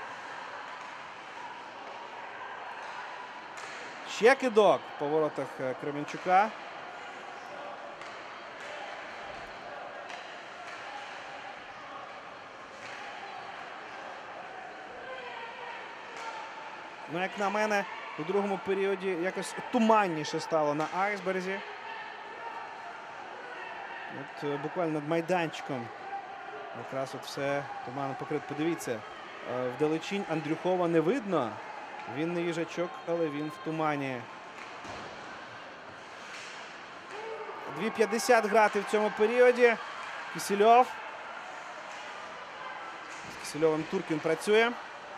Ще кидок по воротах Кременчука. Ну, як на мене, у другому періоді якось туманніше стало на Айсберзі. От буквально над майданчиком якраз от все туманом покрито. Подивіться, вдалечінь Андрюхова не видно. Він не їжачок, але він в тумані. дві п'ятдесят грати в цьому періоді. Кисельов. З Кисельовим Туркін працює.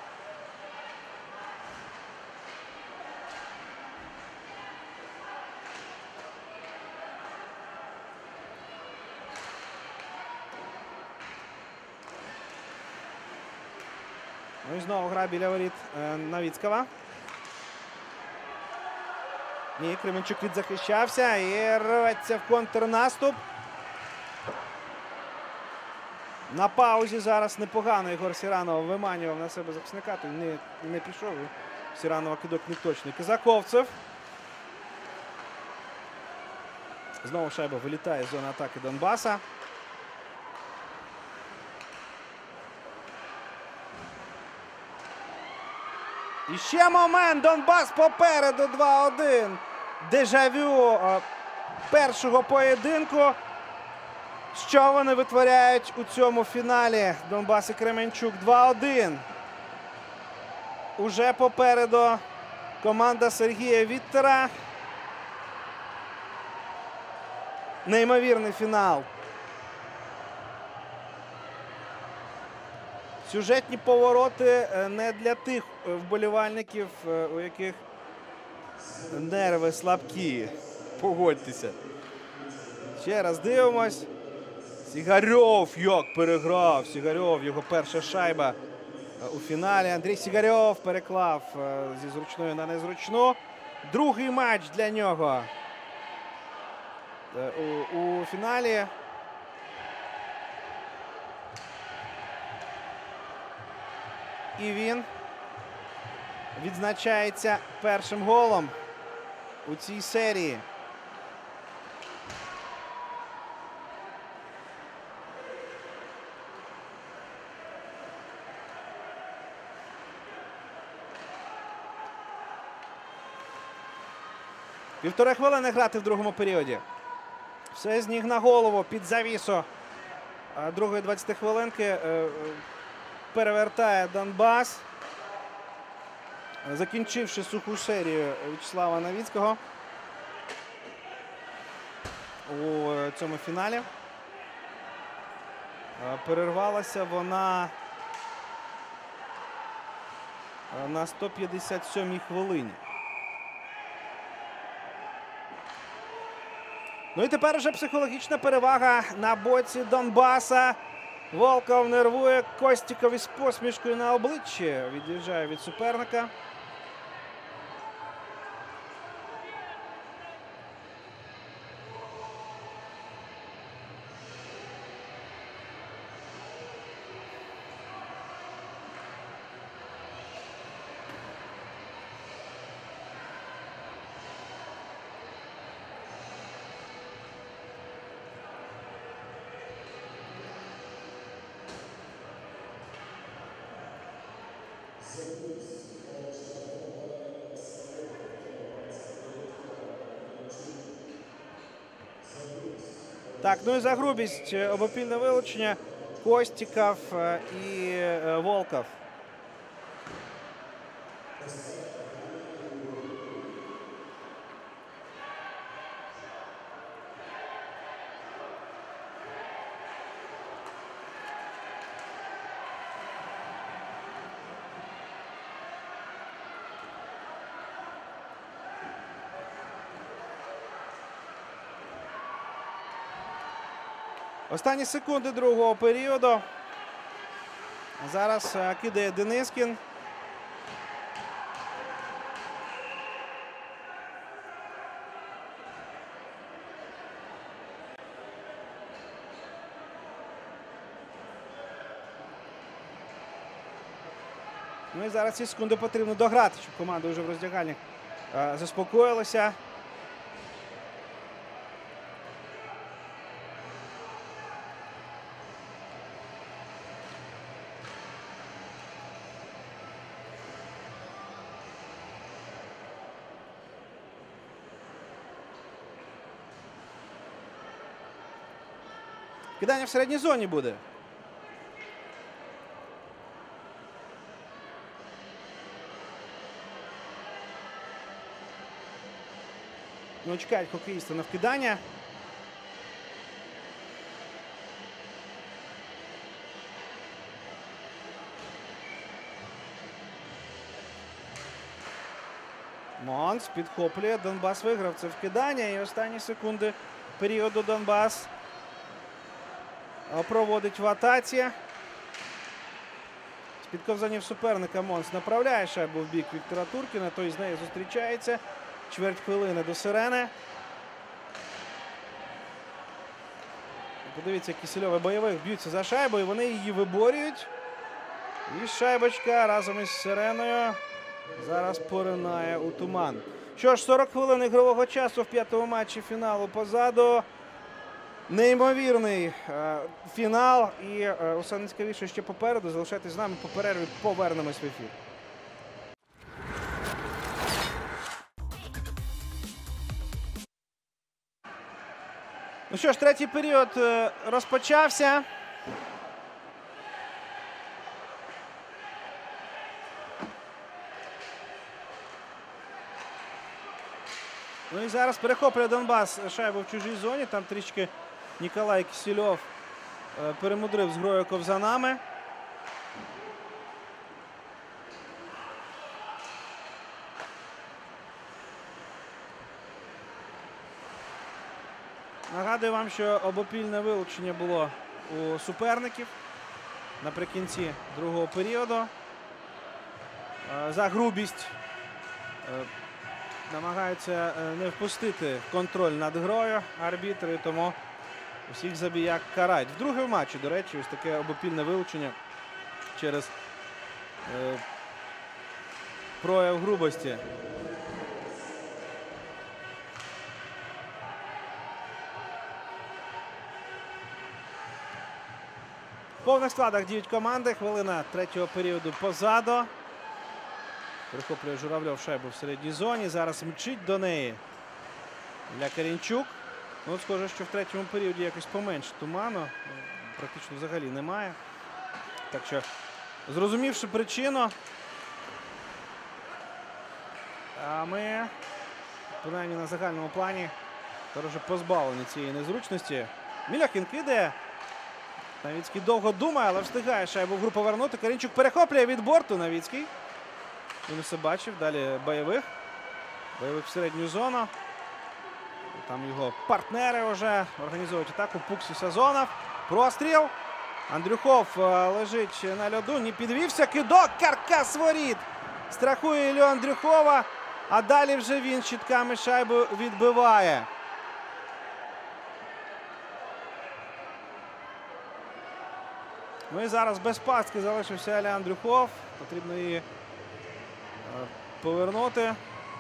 Ну і знову гра біля воріт Новіцького. Ні, Кременчук відзахищався і рветься в контрнаступ. На паузі зараз непогано Ігор Сіранов виманював на себе захисника, той не, не пішов. Сіранова кидок не точний. Казаковцев. Знову шайба вилітає з зони атаки Донбаса. І ще момент. Донбас попереду два-один. Дежавю першого поєдинку. Що вони витворяють у цьому фіналі? Донбас і Кременчук два-один. Уже попереду команда Сергія Віттера. Неймовірний фінал. Сюжетні повороти не для тих вболівальників, у яких нерви слабкі. Погодьтеся. Ще раз дивимось. Сигарьов як переграв. Сигарьов, його перша шайба у фіналі. Андрій Сигарьов переклав зі зручної на незручну. Другий матч для нього у, у фіналі. І він відзначається першим голом у цій серії. Півтори хвилини грати в другому періоді. Все з ніг на голову під завісу другої двадцяти хвилинки. Перевертає Донбас. закінчивши суху серію В'ячеслава Новіцького у цьому фіналі. Перервалася вона на сто п'ятдесят сьомій хвилині. Ну і тепер вже психологічна перевага на боці Донбаса. Волков нервує, Костіков із посмішкою на обличчі від'їжджає від суперника. Так, ну і за грубість обопільне вилучення Костіков і Волков. Останні секунди другого періоду. Зараз кидає Денискін. Ну і зараз ці секунди потрібно дограти, щоб команда вже в роздягальні заспокоїлася. Кидання в середній зоні буде. Ну, чекають хокеїсти на вкидання. Монс підхоплює. Донбас виграв це вкидання. І останні секунди періоду Донбас проводить в атаці. З-під ковзанів суперника Монс направляє шайбу в бік Віктора Туркіна. Той з нею зустрічається. Чверть хвилини до сирени. Подивіться, Кисельов і Бойових б'ються за шайбу, і вони її виборюють. І шайбочка разом із сиреною зараз поринає у туман. Що ж, сорок хвилин ігрового часу в п'ятому матчі фіналу позаду. Неймовірний е, фінал. І е, усе найцікавіше ще попереду. Залишайтесь з нами, по перерві повернемось в ефір. Ну що ж, третій період е, розпочався. Ну і зараз перехоплює Донбас шайбу в чужій зоні. Там трішки Ніколай Кисельов е, перемудрив з грою ковзанами. Нагадую вам, що обопільне вилучення було у суперників наприкінці другого періоду. За грубість намагаються не впустити контроль над грою арбітри, тому усіх забіяк карають. В другому матчі, до речі, ось таке обопільне вилучення через е, прояв грубості. В повних складах діють команди. Хвилина третього періоду позаду. Перехоплює Журавльов шайбу в середній зоні. Зараз мчить до неї Ілля Карінчук. Ну, от схоже, що в третьому періоді якось поменше туману. Практично взагалі немає. Так що, зрозумівши причину, А ми, принаймні на загальному плані, вже позбавлені цієї незручності. Міляхін кидає. Новіцький довго думає, але встигає шайбу в гру повернути. Карінчук перехоплює від борту. Новіцький. Він усе бачив. Далі бойових. Бойових в середню зону. Там його партнери вже організовують атаку. Пукс і Сазонов. Простріл. Андрюхов лежить на льоду. Не підвівся. Кидок. Каркас воріт. Страхує Іллю Андрюхова. А далі вже він щитками шайбу відбиває. Ну і зараз без пастки залишився Ілля Андрюхов. Потрібно її повернути.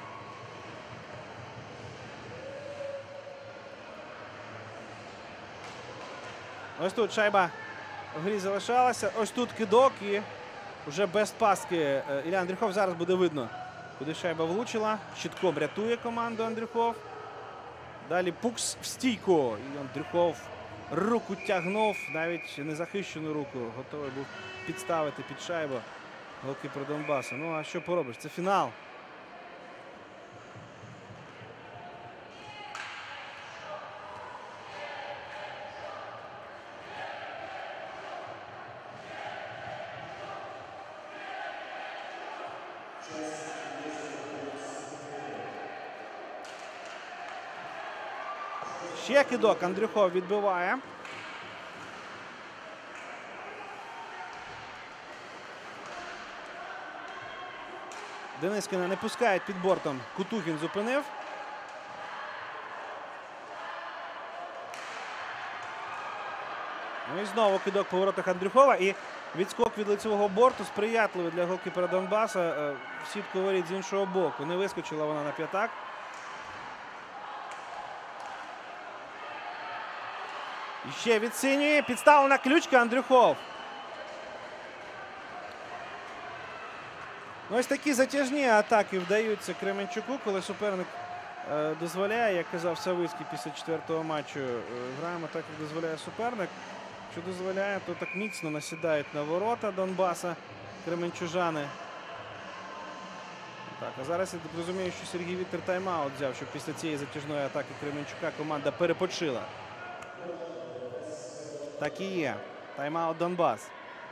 Ось тут шайба в грі залишалася. Ось тут кидок і вже без пастки Ілля Андрюхов. Зараз буде видно, куди шайба влучила. Щитком рятує команду Андрюхов. Далі Пукс в стійку. І Андрюхов руку тягнув, навіть незахищену руку. Готовий був підставити під шайбу голкіпер Донбасу. Ну а що поробиш? Це фінал. Ще кидок Андрюхов відбиває. Денискіна не пускають під бортом. Кутухін зупинив. Ну і знову кидок по воротах Андрюхова. І відскок від лицевого борту сприятливий для голкіпера Донбаса. В сітку воріт з іншого боку. Не вискочила вона на п'ятак. І ще від синьої. Підставлена ключка Андрюхов. Ну, ось такі затяжні атаки вдаються Кременчуку, коли суперник е, дозволяє, як казав Савицький після четвертого матчу, е, граємо так, як дозволяє суперник. Що дозволяє, то так міцно насідають на ворота Донбаса кременчужани. Так, а зараз я розумію, що Сергій Вітер тайм-аут взяв, щоб після цієї затяжної атаки Кременчука команда перепочила. Так і є. Тайм-аут Донбас.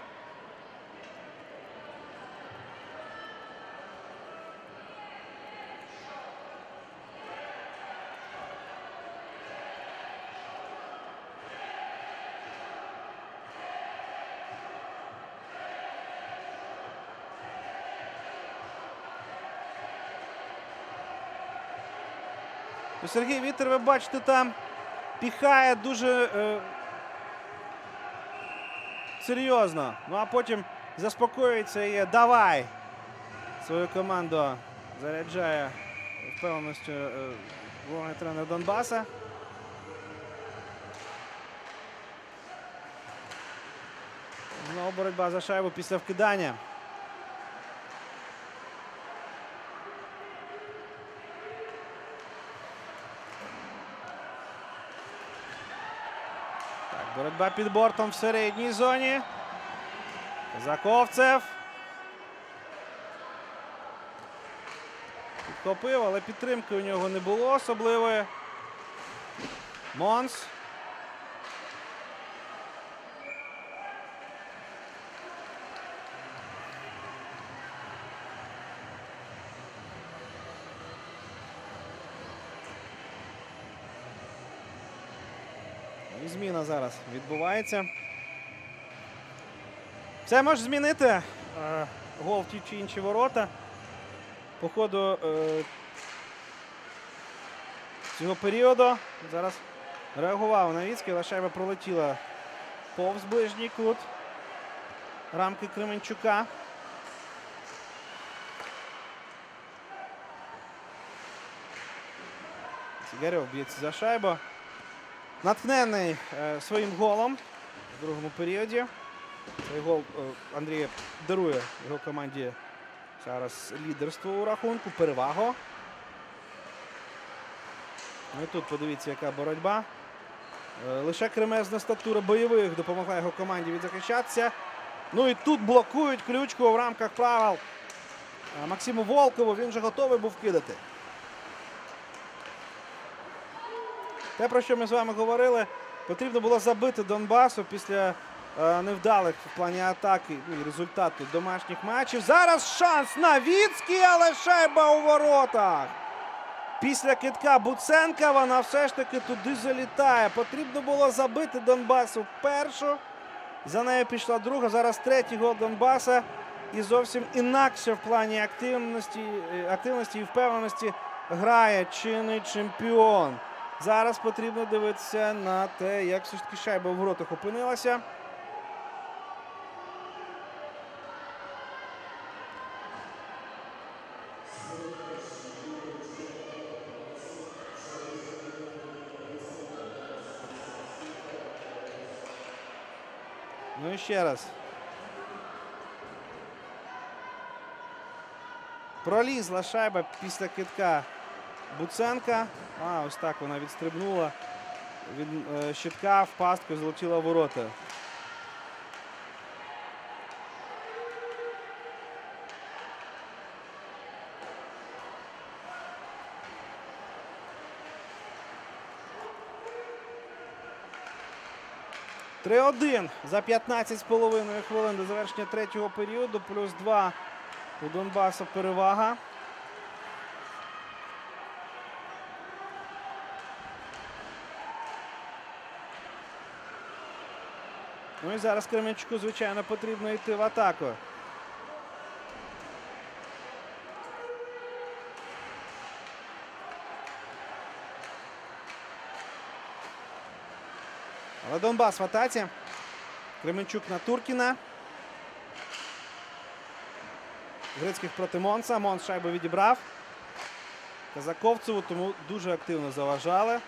Сергій Вітер, ви бачите, там піхає дуже е, серйозно. Ну а потім заспокоюється і давай свою команду заряджає впевненістю е, головний тренер Донбаса. Знову боротьба за шайбу після вкидання. Боротьба під бортом в середній зоні. Заковцев. Підхопив, але підтримки у нього не було особливої. Монс. І зміна зараз відбувається. Це може змінити е, гол в ті чи інші ворота. По ходу е, цього періоду зараз реагував Новіцький, але шайба пролетіла повз ближній кут рамки Кременчука. Цигарьов б'ється за шайбу. Натхнений е, своїм голом в другому періоді. Цей гол е, Андрій дарує його команді зараз лідерство у рахунку, перевагу. Ну і тут подивіться, яка боротьба. Е, лише кремезна статура бойових допомогла його команді відзахищатися. Ну і тут блокують ключку в рамках правил. Максиму Волкову. Він вже готовий був кидати. Те, про що ми з вами говорили, потрібно було забити Донбасу після е, невдалих в плані атаки і результату домашніх матчів. Зараз шанс на Віцький, але шайба у воротах. Після кидка Буценка вона все ж таки туди залітає. Потрібно було забити Донбасу першу. За нею пішла друга. Зараз третій гол Донбаса. І зовсім інакше в плані активності, активності і впевненості грає чинний чемпіон. Зараз потрібно дивитися на те, як все ж таки шайба в воротах опинилася. Ну і ще раз. Пролізла шайба після кидка Буценка. А, ось так вона відстрибнула від е, щитка в пастку, залетіла в ворота. три один за п'ятнадцять з половиною хвилин до завершення третього періоду. Плюс два у Донбасу перевага. Ну і зараз Кременчуку, звичайно, потрібно йти в атаку. Але Донбас в атаці. Кременчук на Туркіна. Грицьких проти Монса. Монс шайбу відібрав. Казаковцеву, тому дуже активно заважали.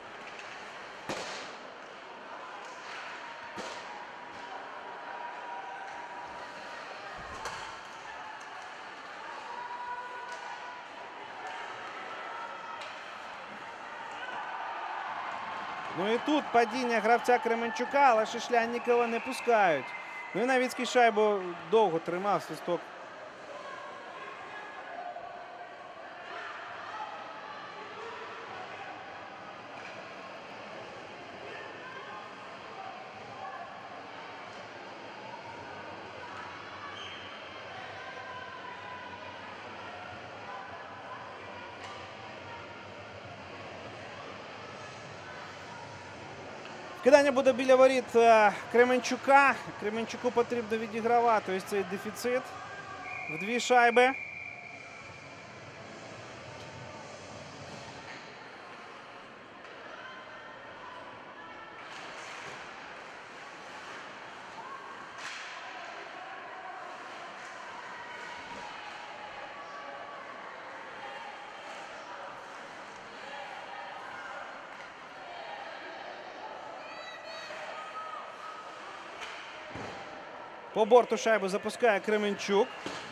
Ну і тут падіння гравця Кременчука, але Шишляннікова не пускають. Ну і Новіцький шайбу довго тримав свисток. Кидання буде біля воріт Кременчука. Кременчуку потрібно відігравати ось цей дефіцит в дві шайби. По борту шайбу запускає Кременчук.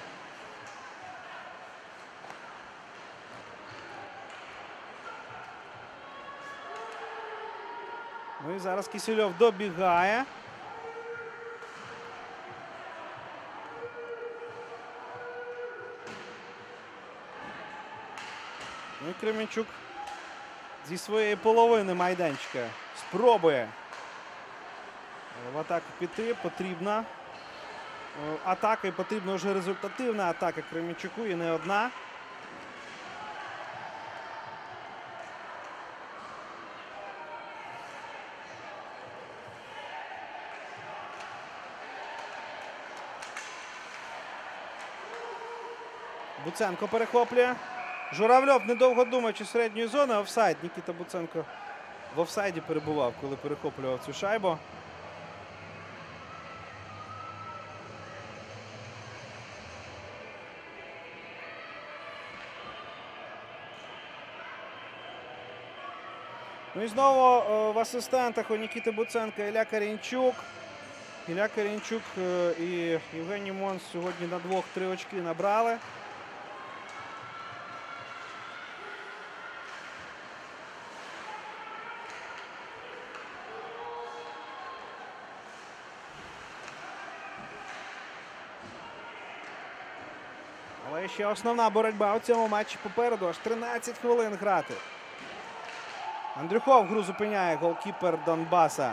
Ну і зараз Кисельов добігає. Ну і Кременчук зі своєї половини майданчика спробує в атаку піти. Потрібна атака і потрібна вже результативна атака Кременчуку, і не одна. Буценко перехоплює. Журавльов, недовго думаючи, середньої зони. Офсайд. Нікіта Буценко в офсайді перебував, коли перехоплював цю шайбу. Ну і знову в асистентах у Нікіти Буценка Ілля Карінчук. Ілля Карінчук і Євгеній Монс сьогодні на двох-три очки набрали. Але Але ще основна боротьба у цьому матчі попереду. Аж тринадцять хвилин грати. Андрюхов гру зупиняє голкіпер Донбаса.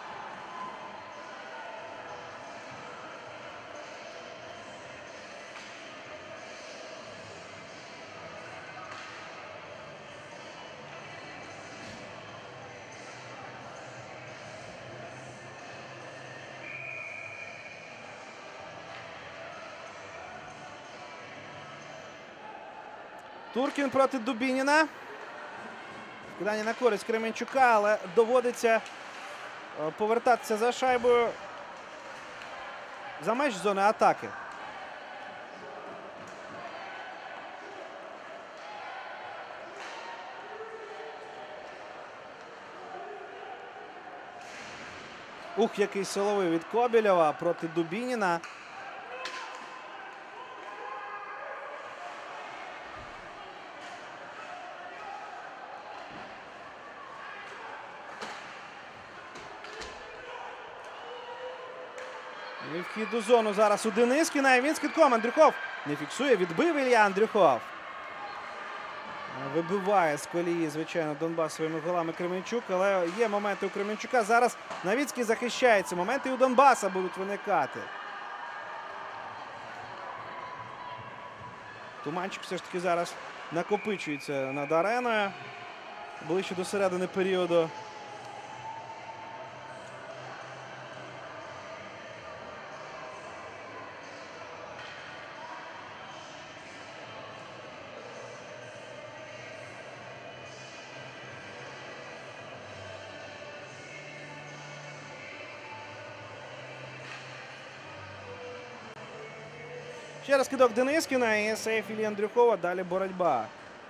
Туркін проти Дубініна. Кидання на користь Кременчука, але доводиться повертатися за шайбою за меж зони атаки. Ух, який силовий від Кобєлєва проти Дубініна. І вхід у зону зараз у Денискіна. І він з китком. Андрюхов не фіксує. Відбив Ілля Андрюхов. Вибиває з колії, звичайно, Донбас своїми голами Кременчук. Але є моменти у Кременчука. Зараз Новіцький захищається. Моменти і у Донбаса будуть виникати. Туманчик все ж таки зараз накопичується над ареною. Ближче до середини періоду. Ще раз кидок Денискіна і сейф Іллі Андрюхова. Далі боротьба.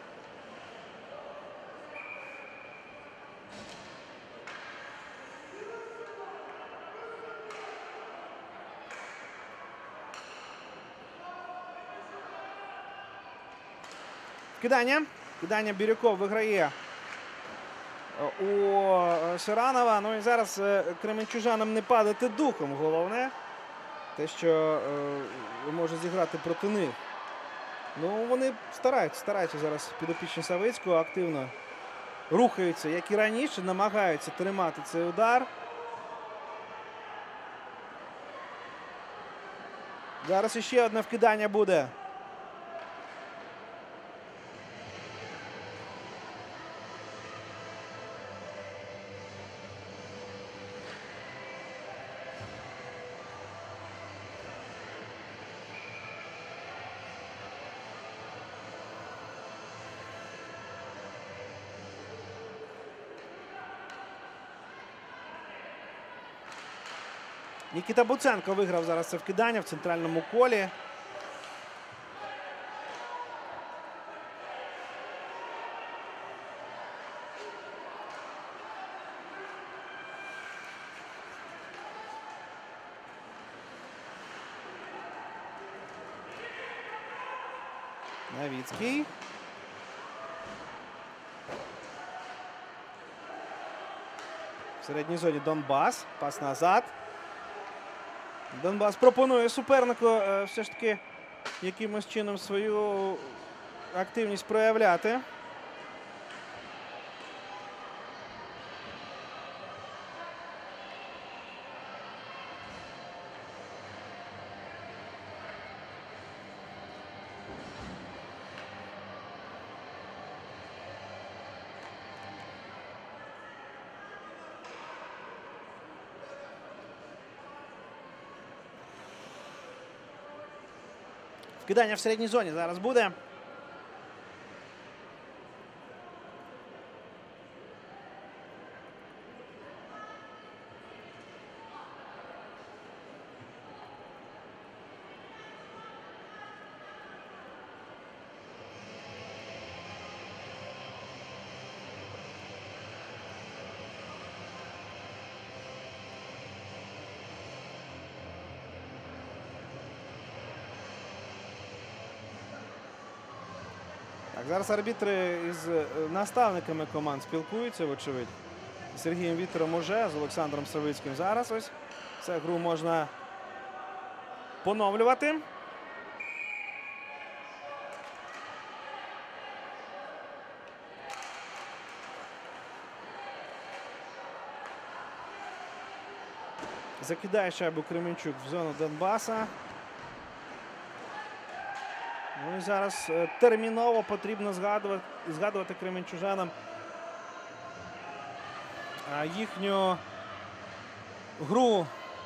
Кидання. Кидання Бірюков виграє у Ширанова. Ну і зараз кременчужанам не падати духом. Головне те, що е, може зіграти проти них. Ну, вони стараються, стараються зараз підопічні Савицького, активно рухаються, як і раніше, намагаються тримати цей удар. Зараз іще одне вкидання буде. Нікіта Буценко виграв зараз це вкидання в центральному колі. Новіцький. В середній зоні Донбас. Пас назад. Донбас пропонує супернику е, все ж таки якимось чином свою активність проявляти. Кидання в середній зоні зараз буде. Так, зараз арбітри із наставниками команд спілкуються, вочевидь. З Сергієм Вітером уже, з Олександром Савицьким зараз ось. Цю гру можна поновлювати. Закидає шайбу Кременчук в зону Донбаса. Ну і зараз е, терміново потрібно згадувати, згадувати кременчужанам а, їхню гру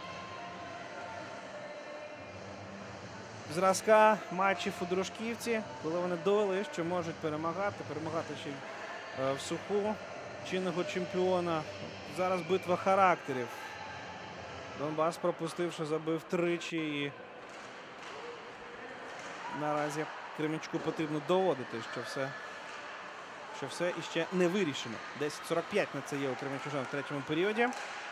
зразка матчів у Дружківці, коли вони довели, що можуть перемагати, перемагати ще й е, в суху чинного чемпіона. Зараз битва характерів. Донбас, пропустивши, забив тричі, і наразі Кременчуку потрібно доводити, що все, що все іще не вирішено. десять сорок п'ять на це є у кременчужан в третьому періоді.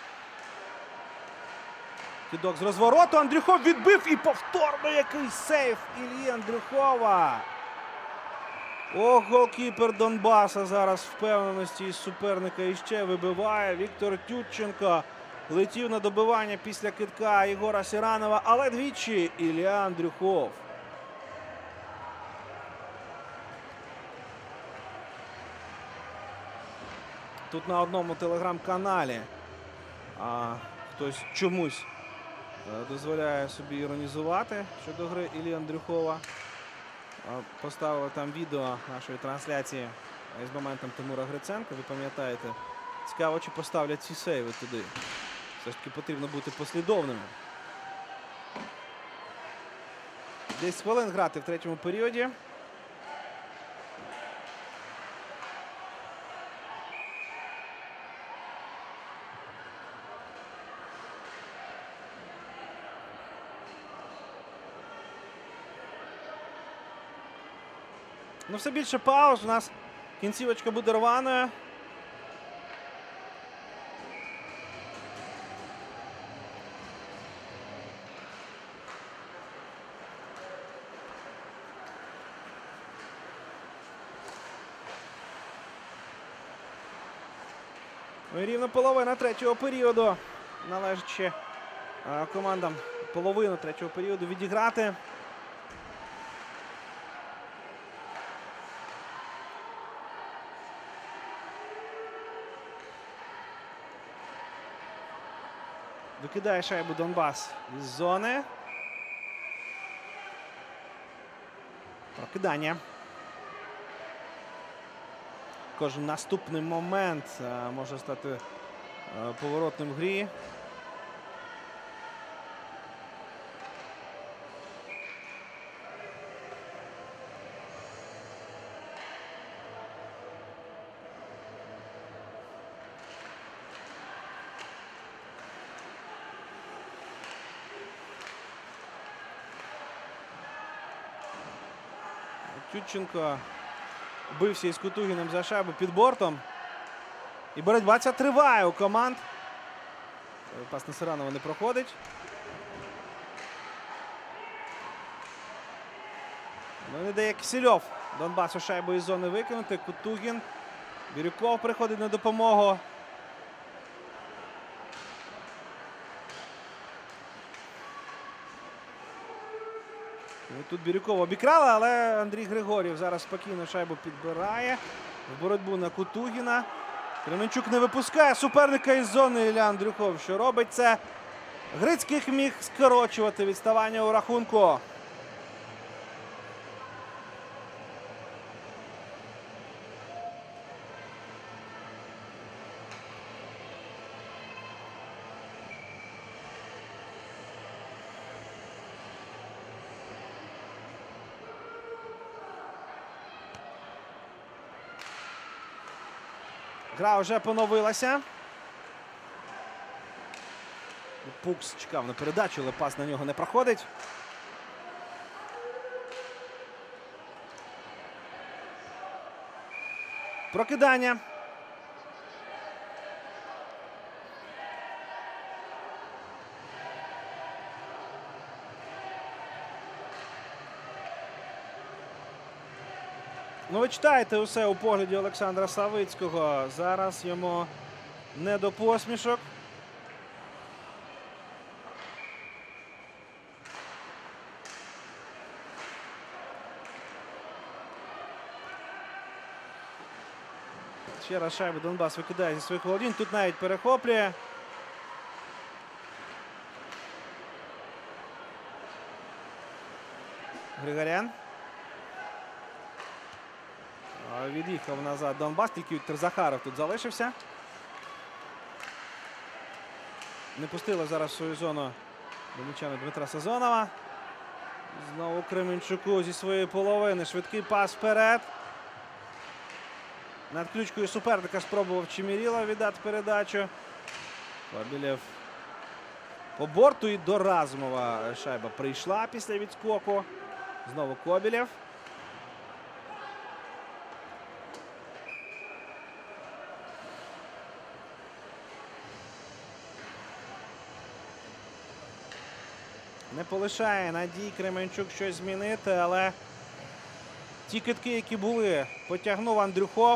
Кидок з розвороту. Андрюхов відбив і повторно який сейф Іллі Андрюхова. Ох, голкіпер Донбаса зараз впевненості із суперника іще вибиває. Віктор Тютченко летів на добивання після кидка Єгора Сіранова, але двічі Ілля Андрюхов. Тут на одному телеграм-каналі а, хтось чомусь а, дозволяє собі іронізувати щодо гри Іллі Андрюхова. А, поставили там відео нашої трансляції із моментом Тимура Гриценка. Ви пам'ятаєте, цікаво, чи поставлять ці сейви туди. Все ж таки потрібно бути послідовними. десять хвилин грати в третьому періоді. Ну, все більше пауз. У нас кінцівочка буде рваною. Ну і рівно половина третього періоду. Належить ще а, командам половину третього періоду відіграти. Викидає шайбу Донбас із зони. Прокидання. Кожен наступний момент а, може стати а, поворотним в грі. Тютченко бився із Кутугіним за шайбу під бортом. І боротьба ця триває у команд. Пас на Сиранова не проходить. Ну, не дає Кисельов Донбасу шайбу із зони викинути. Кутугін. Бірюков приходить на допомогу. Тут Бірюков обікрали, але Андрій Григорів зараз спокійно шайбу підбирає. В боротьбу на Кутугіна. Кременчук не випускає суперника із зони. Ілля Андрюхов, що робить це. Грицьких міг скорочувати відставання у рахунку. Гра вже поновилася. Пукс чекав на передачу, але пас на нього не проходить. Прокидання. Ну, ви читаєте усе у погляді Олександра Савицького. Зараз йому не до посмішок. Ще раз шайбу Донбас викидає зі своїх володінь. Тут навіть перехоплює. Григорян. Від'їхав назад Донбас, тільки Віктор Захаров тут залишився. Не пустило зараз в свою зону донеччани Дмитра Сазонова. Знову Кременчуку зі своєї половини. Швидкий пас вперед. Над ключкою суперника спробував Чемірілов віддати передачу. Кобелєв по борту і до Разумова шайба прийшла після відскоку. Знову Кобелєв. Не полишає надій Кременчук щось змінити, але ті кидки, які були, потягнув Андрюхов.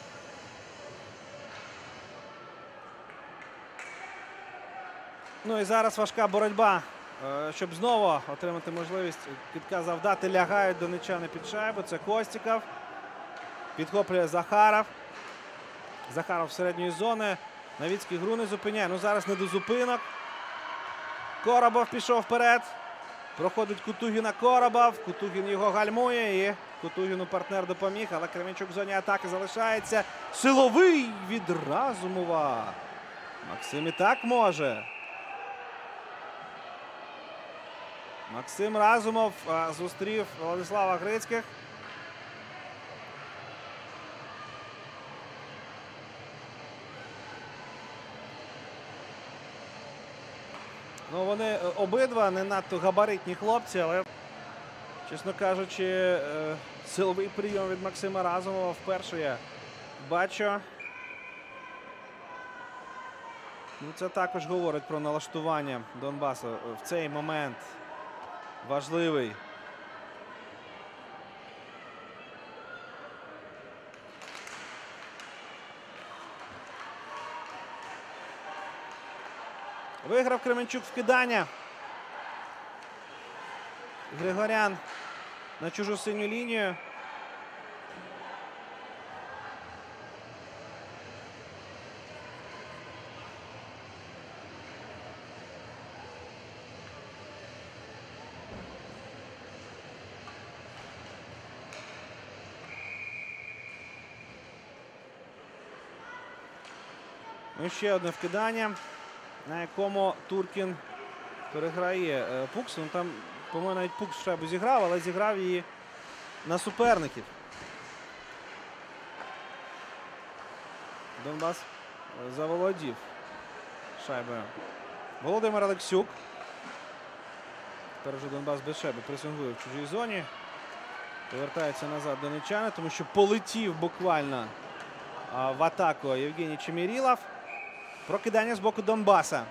Ну і зараз важка боротьба, щоб знову отримати можливість кидка завдати. Лягають донеччани під шайбу. Це Костіков. Підхоплює Захаров. Захаров з середньої зони. Новіцький гру не зупиняє. Ну зараз не до зупинок. Коробов пішов вперед. Проходить Кутугіна Коробов. Кутугін його гальмує. І Кутугіну партнер допоміг. Але Кременчук в зоні атаки залишається. Силовий від Разумова. Максим і так може. Максим Разумов а, зустрів Владислава Грицьких. Ну, вони обидва не надто габаритні хлопці, але, чесно кажучи, е, силовий прийом від Максима Разумова вперше я бачу. Ну, це також говорить про налаштування Донбасу в цей момент. Важливий. Виграв Кременчук вкидання. Григорян на чужу синю лінію. І ще одне вкидання, на якому Туркін переграє Пукс. Ну, там, по-моєму, навіть Пукс шайбу зіграв, але зіграв її на суперників. Донбас заволодів шайбою. Володимир Алексюк. Тепер вже Донбас без шайби пресингує в чужій зоні. Повертається назад донеччани, тому що полетів буквально в атаку Євгеній Чемірілов. Прокидання з боку Донбаса.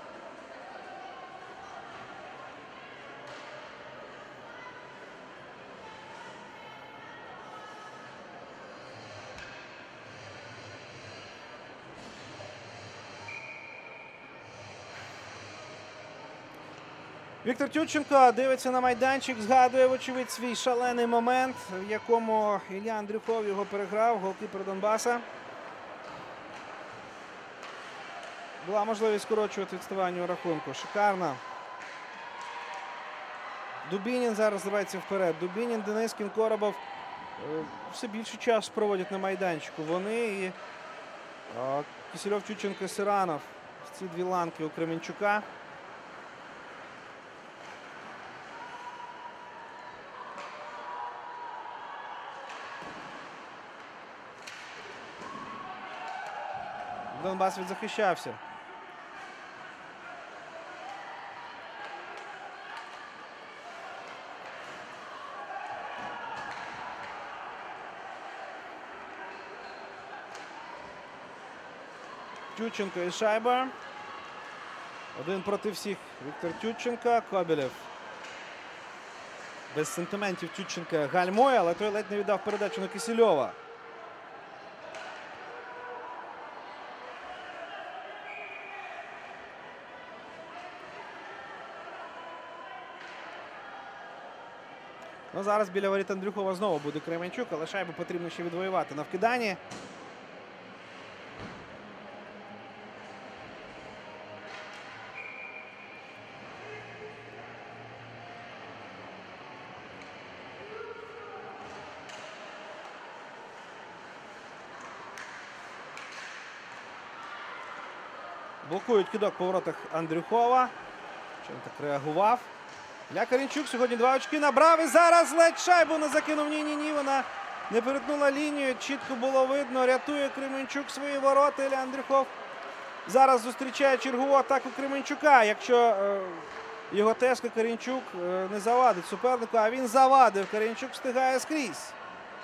Віктор Тютченко дивиться на майданчик, згадує, вочевидь, свій шалений момент, в якому Ілля Андрюхов його переграв, голкіпер Донбаса. Була можливість скорочувати відставання у рахунку. Шикарно. Дубінін зараз зривається вперед. Дубінін, Денискін, Коробов все більше часу проводять на майданчику. Вони і Кисельов, Тютченко, Сиранов. Ці дві ланки у Кременчука. Донбас відзахищався. Тютченко і шайба. Один проти всіх. Віктор Тютченко. Кобелєв. Без сентиментів Тютченка гальмує, але той ледь не віддав передачу на Кисельова. Ну, зараз біля воріт Андрюхова знову буде Кременчук, але шайбу потрібно ще відвоювати на вкиданні. Блокують кидок по воротах Андрюхова. Що він так реагував? Ілля Корінчук сьогодні два очки набрав і зараз ледь шайбу не закинув. Ні-ні-ні, вона не перетнула лінію. Чітко було видно. Рятує Кременчук свої ворота. Ілля Андрюхов зараз зустрічає чергову атаку Кременчука. Якщо е, його тезка Корінчук е, не завадить супернику, а він завадив. Корінчук встигає скрізь.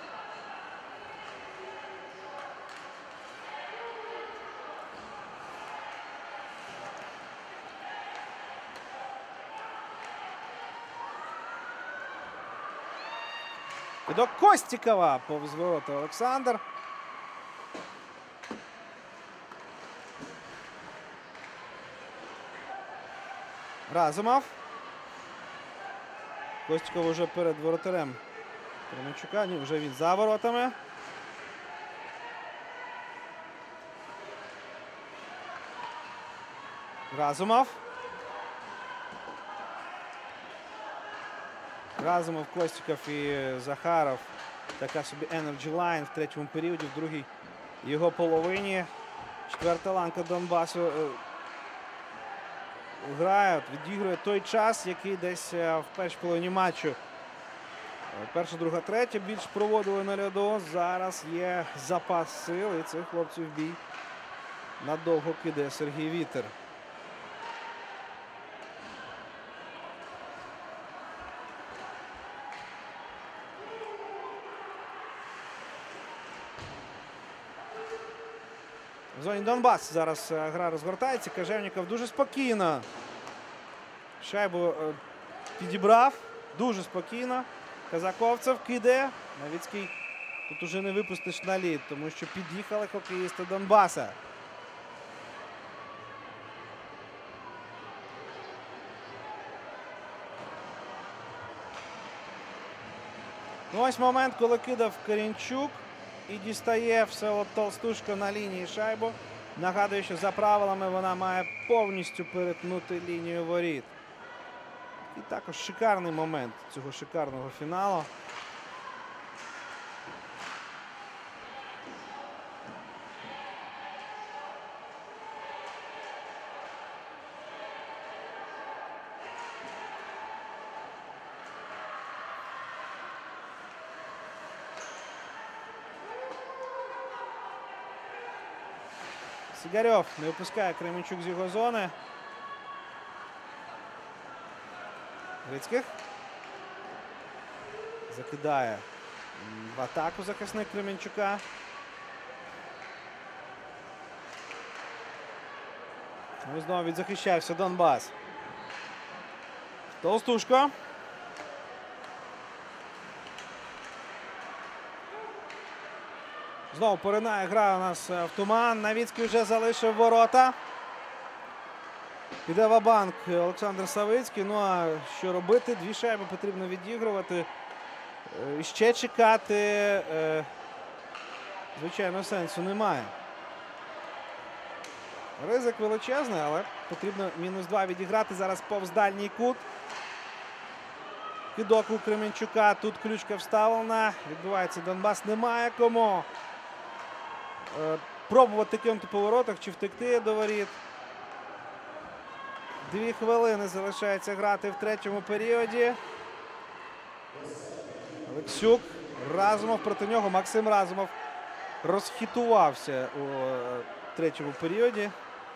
До Костікова повз ворота Олександр. Разумов. Костіков уже перед воротарем Кременчука. Ні, вже він за воротами. Разумов. Разумов, Костіков і Захаров. Така собі Energy Line в третьому періоді, в другій його половині. Четверта ланка Донбасу е, грає, відігрує той час, який десь е, в першій половині матчу. Е, перша, друга, третя більш проводили на льоду. Зараз є запас сил і цих хлопців в бій надовго кидає Сергій Вітер. В зоні Донбас зараз гра розгортається. Кажевніков дуже спокійно шайбу підібрав. Дуже спокійно. Казаковцев кидає. Новіцький тут уже не випустиш на лід, тому що під'їхали хокеїсти Донбаса. Ну, ось момент, коли кидав Корінчук. І дістає Всеволод Толстушко на лінії шайбу. Нагадую, що за правилами вона має повністю перетнути лінію воріт. І також шикарний момент цього шикарного фіналу. Сигарьов не випускає Кременчук з його зони. Грицьких. Закидає в атаку захисник Кременчука. Ну і знову відзахищався Донбас. Толстушко. Знову поринає гра у нас в туман. Новіцький вже залишив ворота. Піде ва-банк Олександр Савицький. Ну а що робити? Дві шайби потрібно відігрувати. І ще чекати, звичайно, сенсу немає. Ризик величезний, але потрібно мінус два відіграти. Зараз повз дальній кут. Кидок у Кременчука. Тут ключка вставлена. Відбувається Донбас. Немає кому пробувати кинути по воротах чи втекти до воріт. Дві хвилини залишається грати в третьому періоді. Олексюк. Разумов проти нього. Максим Разумов розхитувався у третьому періоді.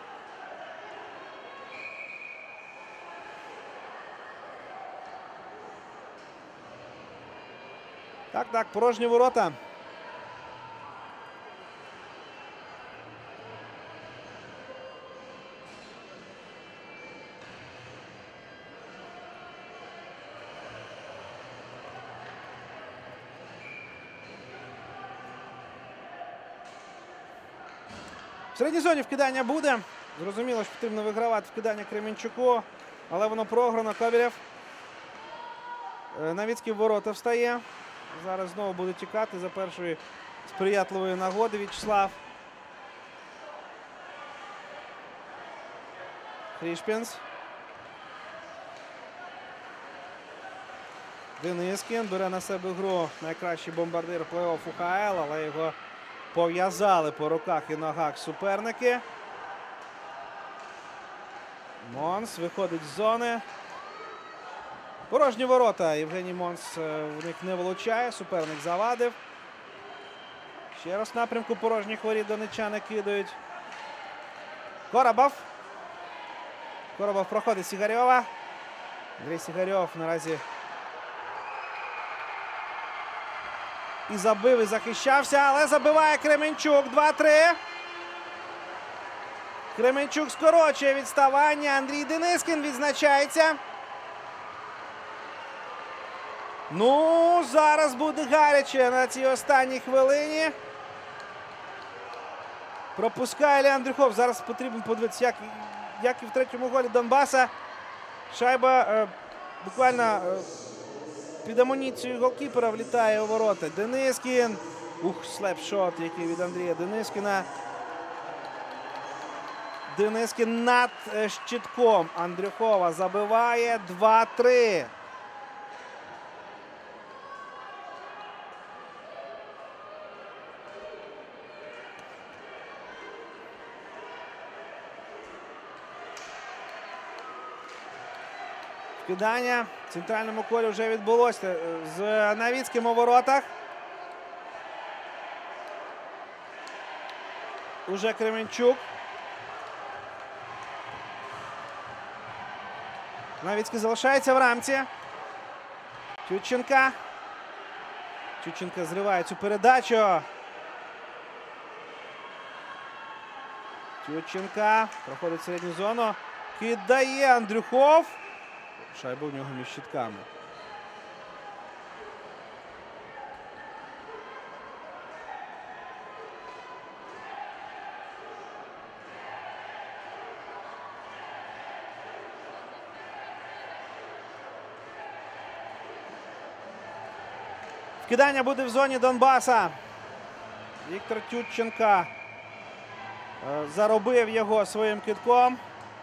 Так, так, порожні ворота. В середній зоні вкидання буде. Зрозуміло, що потрібно вигравати вкидання Кременчуку, але воно програно. Кобєлєв. Новіцький в ворота встає. Зараз знову буде тікати за першої сприятливої нагоди В'ячеслав. Хрішпінс. Денискін бере на себе гру найкращий бомбардир плей-офф у ха ел, але його пов'язали по руках і ногах суперники. Монс виходить з зони. Порожні ворота. Євгеній Монс в них не влучає. Суперник завадив. Ще раз в напрямку порожніх воріт донеччани кидають. Коробов. Коробов проходить Сігарьова. Андрій Сігарьов наразі і забив, і захищався, але забиває Кременчук. два-три. Кременчук скорочує відставання. Андрій Денискін відзначається. Ну, зараз буде гаряче на цій останній хвилині. Пропускає Ілля Андрюхов. Зараз потрібно подивитися, як, як і в третьому голі Донбаса. Шайба е, буквально е, під амуніцією голкіпера влітає у ворота. Денискін. Ух, слепшот, який від Андрія Денискіна. Денискін над щитком Андрюхова забиває. два-три. Кидання в центральному колі вже відбулося з Новіцьким у воротах. Уже Кременчук. Новіцький залишається в рамці. Тютченка. Тютченка зриває цю передачу. Тютченка проходить в середню зону. Кидає Андрюхов. Шайба у нього між щитками. Вкидання буде в зоні Донбаса. Віктор Тютченка заробив його своїм кидком.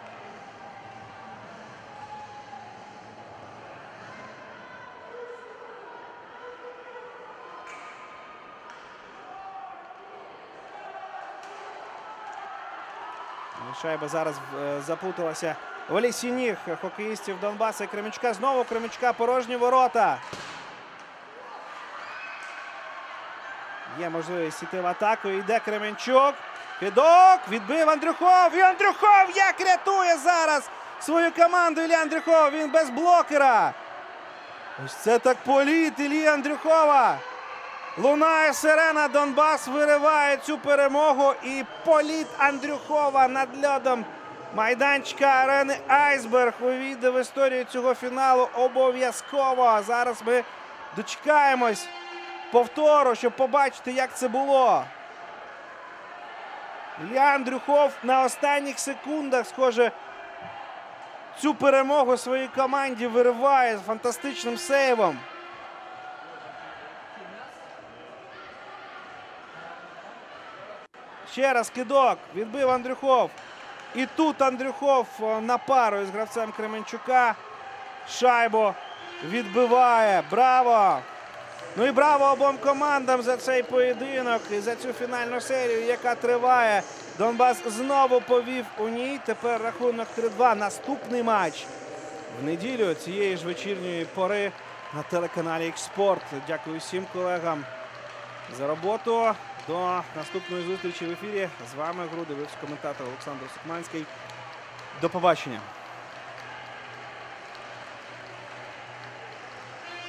Шайба зараз заплуталася в лісі ніг хокеїстів Донбаса і Кременчука. Знову Кременчука порожні ворота. Є можливість йти в атаку. Йде Кременчук. Кидок. Відбив Андрюхов. І Андрюхов як рятує зараз свою команду Ілля Андрюхов. Він без блокера. Ось це так політ Іллі Андрюхова. Лунає сирена, Донбас вириває цю перемогу і політ Андрюхова над льодом майданчика арени Айсберг увійде в історію цього фіналу обов'язково. Зараз ми дочекаємось повтору, щоб побачити, як це було. Ілля Андрюхов на останніх секундах, схоже, цю перемогу своїй команді вириває з фантастичним сейвом. Ще раз кидок. Відбив Андрюхов. І тут Андрюхов на пару із гравцем Кременчука. Шайбу відбиває. Браво! Ну і браво обом командам за цей поєдинок і за цю фінальну серію, яка триває. Донбас знову повів у ній. Тепер рахунок три-два. Наступний матч в неділю цієї ж вечірньої пори на телеканалі Ікс-Спорт. Дякую всім колегам за роботу. До наступної зустрічі в ефірі. З вами гру дивився коментатор Олександр Сукманський. До побачення.